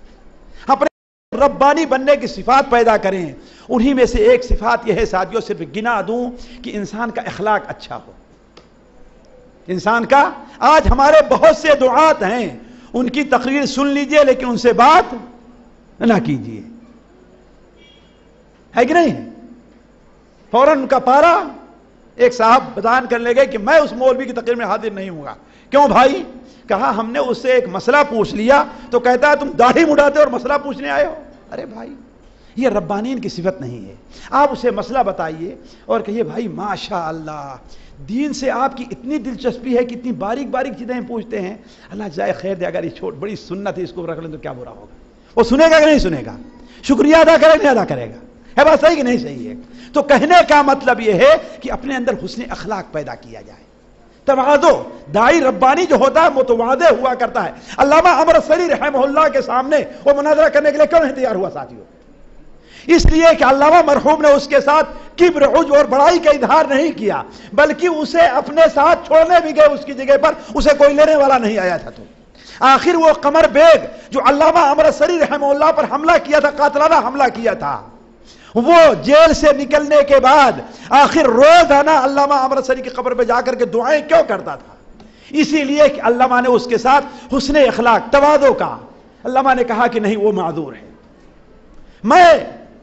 اپنے ربانی بننے کی صفات پیدا کریں۔ انہی میں سے ایک صفات یہ ہے ساتھیو، صرف گنا دوں، کہ انسان کا اخلاق اچھا ہو۔ انسان کا، آج ہمارے بہت سے دعات ہیں، ان کی تقریر سن لیجئے لیکن ان سے بات نہ کیجئے، ہے کہ نہیں؟ فوراً ان کا پارا ایک صاحب بیان کرنے لگے کہ میں اس مولوی کی تقریر میں حاضر نہیں ہوں گا۔ کیوں بھائی؟ کہا ہم نے اس سے ایک مسئلہ پوچھ لیا تو کہتا ہے تم داڑھی مڈاتے اور مسئلہ پوچھنے آئے ہو۔ ارے بھائی، یہ ربانین کی صفت نہیں ہے۔ آپ اسے مسئلہ بتائیے اور کہیے بھائی ماشاء اللہ دین سے آپ کی اتنی دلچسپی ہے کہ اتنی باریک باریک چیزیں پوچھتے ہیں، اللہ جزائے خیر دے، اگر یہ بڑی سنت ہے اس کو رکھ لیں تو کیا برا ہوگا؟ وہ سنے گا کہ نہیں سنے گا؟ شکریہ ادا کرے نہیں ادا کرے گا؟ ہے بات صحیح کہ نہیں صحیح ہے؟ تو کہنے کا مطلب یہ ہے کہ اپنے اندر حسن اخلاق پیدا کیا جائے، تواضع۔ داعی ربانی جو ہوتا ہے متواضع ہوا کرتا ہے۔ علامہ امرتسری رحمہ اللہ کے سامنے وہ مناظرہ کرنے کے لیے کیوں نہیں تیار ہوا ساتھیوں؟ اس لیے کہ علامہ مرحوم نے اس کے ساتھ کبر، عجب اور بڑائی کا اظہار نہیں کیا، بلکہ اسے اپنے ساتھ چھوڑنے بھی گئے، اس کی جگہ پر اسے کوئی لینے والا نہیں آیا تھا۔ تو آخر وہ قمر بیگ جو علامہ امرتسری رحمہ اللہ پر حملہ کیا تھا، قاتلانہ حملہ کیا تھا، وہ جیل سے نکلنے کے بعد آخر روزانہ علامہ امرتسری کی قبر پہ جا کر کے دعائیں کیوں کرتا تھا؟ اسی لیے کہ علامہ نے اس کے ساتھ حسن اخلاق، تواضع کا، علامہ نے کہا کہ نہیں وہ معذور ہے۔ میں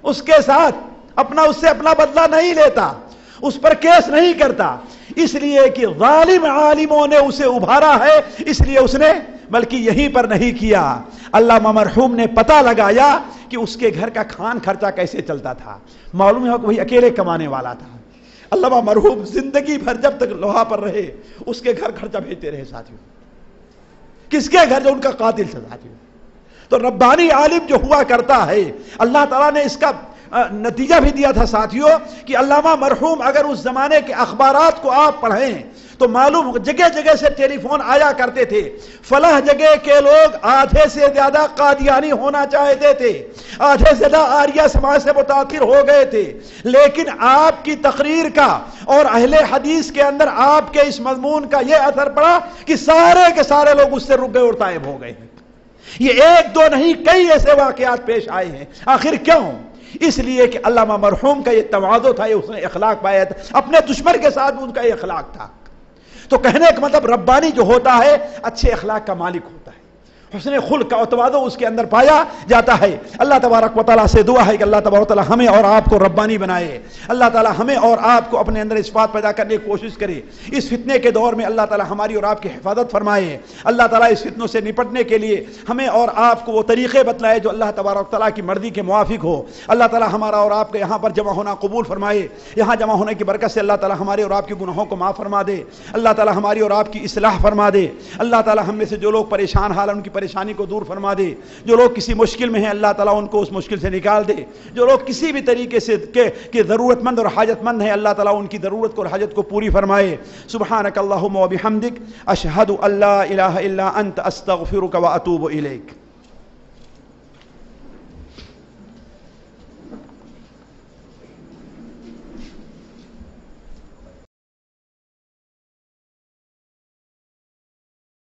اس کے ساتھ اس سے اپنا بدلہ نہیں لیتا، اس پر کیس نہیں کرتا، اس لیے کہ ظالم عالموں نے اسے ابھارا ہے، اس لیے اس نے بلکہ یہیں پر نہیں کیا۔ علامہ مرحوم نے پتہ لگایا کہ اس کے گھر کا کھان خرچہ کیسے چلتا تھا، معلوم ہے کہ وہی اکیلے کمانے والا تھا۔ علامہ مرحوم زندگی بھر جب تک لوہا پر رہے اس کے گھر خرچہ بھیجتے رہے ساتھیوں، کس کے گھر؟ جو ان کا قاتل تھا ساتھیوں۔ تو ربانی عالم جو ہوا کرتا ہے، اللہ تعالیٰ نے اس کا نتیجہ بھی دیا تھا ساتھیوں کہ علامہ مرحوم اگر اس زمانے کے اخبارات کو آپ پڑھیں تو معلوم جگہ جگہ سے ٹیلی فون آیا کرتے تھے، فلاں جگہ کے لوگ آدھے سے زیادہ قادیانی ہونا چاہتے تھے، آدھے سے زیادہ آریہ سماج سے متاثر ہو گئے تھے، لیکن آپ کی تقریر کا اور اہل حدیث کے اندر آپ کے اس مضمون کا یہ اثر پڑا کہ سارے کے سارے لوگ اس سے رک گئے اور طائب ہو گئے ہیں۔ یہ ایک دو نہیں، کئی ایسے واقعات پیش آئے ہیں۔ آخر کیوں؟ اس لیے کہ علامہ مرحوم کا یہ تواضع تھا، یہ اس نے اخلاق پایا تھا، اپنے دشمن کے ساتھ بھی ان کا یہ اخلاق تھا۔ تو کہنے کا مطلب ربانی جو ہوتا ہے اچھے اخلاق کا مالک ہوتا ہے، حسن خلق کا تواضع اس کے اندر پایا جاتا ہے۔ اللہ تبارک و تعالیٰ سے دعا ہے کہ اللہ تبارک و تعالیٰ ہمیں اور آپ کو ربانی بنائے، اللہ تعالیٰ ہمیں اور آپ کو اپنے اندر صفات پیدا کرنے کی کوشش کرے۔ اس فتنے کے دور میں اللہ تعالیٰ ہماری اور آپ کی حفاظت فرمائے، اللہ تعالیٰ اس فتنوں سے نپٹنے کے لیے ہمیں اور آپ کو وہ طریقے بتلائے جو اللہ تبارک و تعالیٰ کی مرضی کے موافق ہو۔ اللہ تعالیٰ ہمارا اور آپ کا یہاں پر جمع ہونا قبول فرمائے، یہاں جمع ہونے کی برکت سے اللہ تعالیٰ ہمارے اور آپ کے گناہوں کو معاف فرما دے، اللہ تعالیٰ ہماری اور آپ کی اصلاح فرما دے، اللہ تعالیٰ ہم میں سے جو لوگ پریشان حال ہیں ان کی پریشانی کو دور فرما دے، جو لوگ کسی مشکل میں ہیں اللہ تعالیٰ ان کو اس مشکل سے نکال دے، جو لوگ کسی بھی طریقے سے کہ ضرورت مند اور حاجت مند ہیں اللہ تعالیٰ ان کی ضرورت کو اور حاجت کو پوری فرمائے۔ سبحانک اللہم و بحمدک، اشہد ان لا الہ الا انت، استغفرک و اتوب الیک۔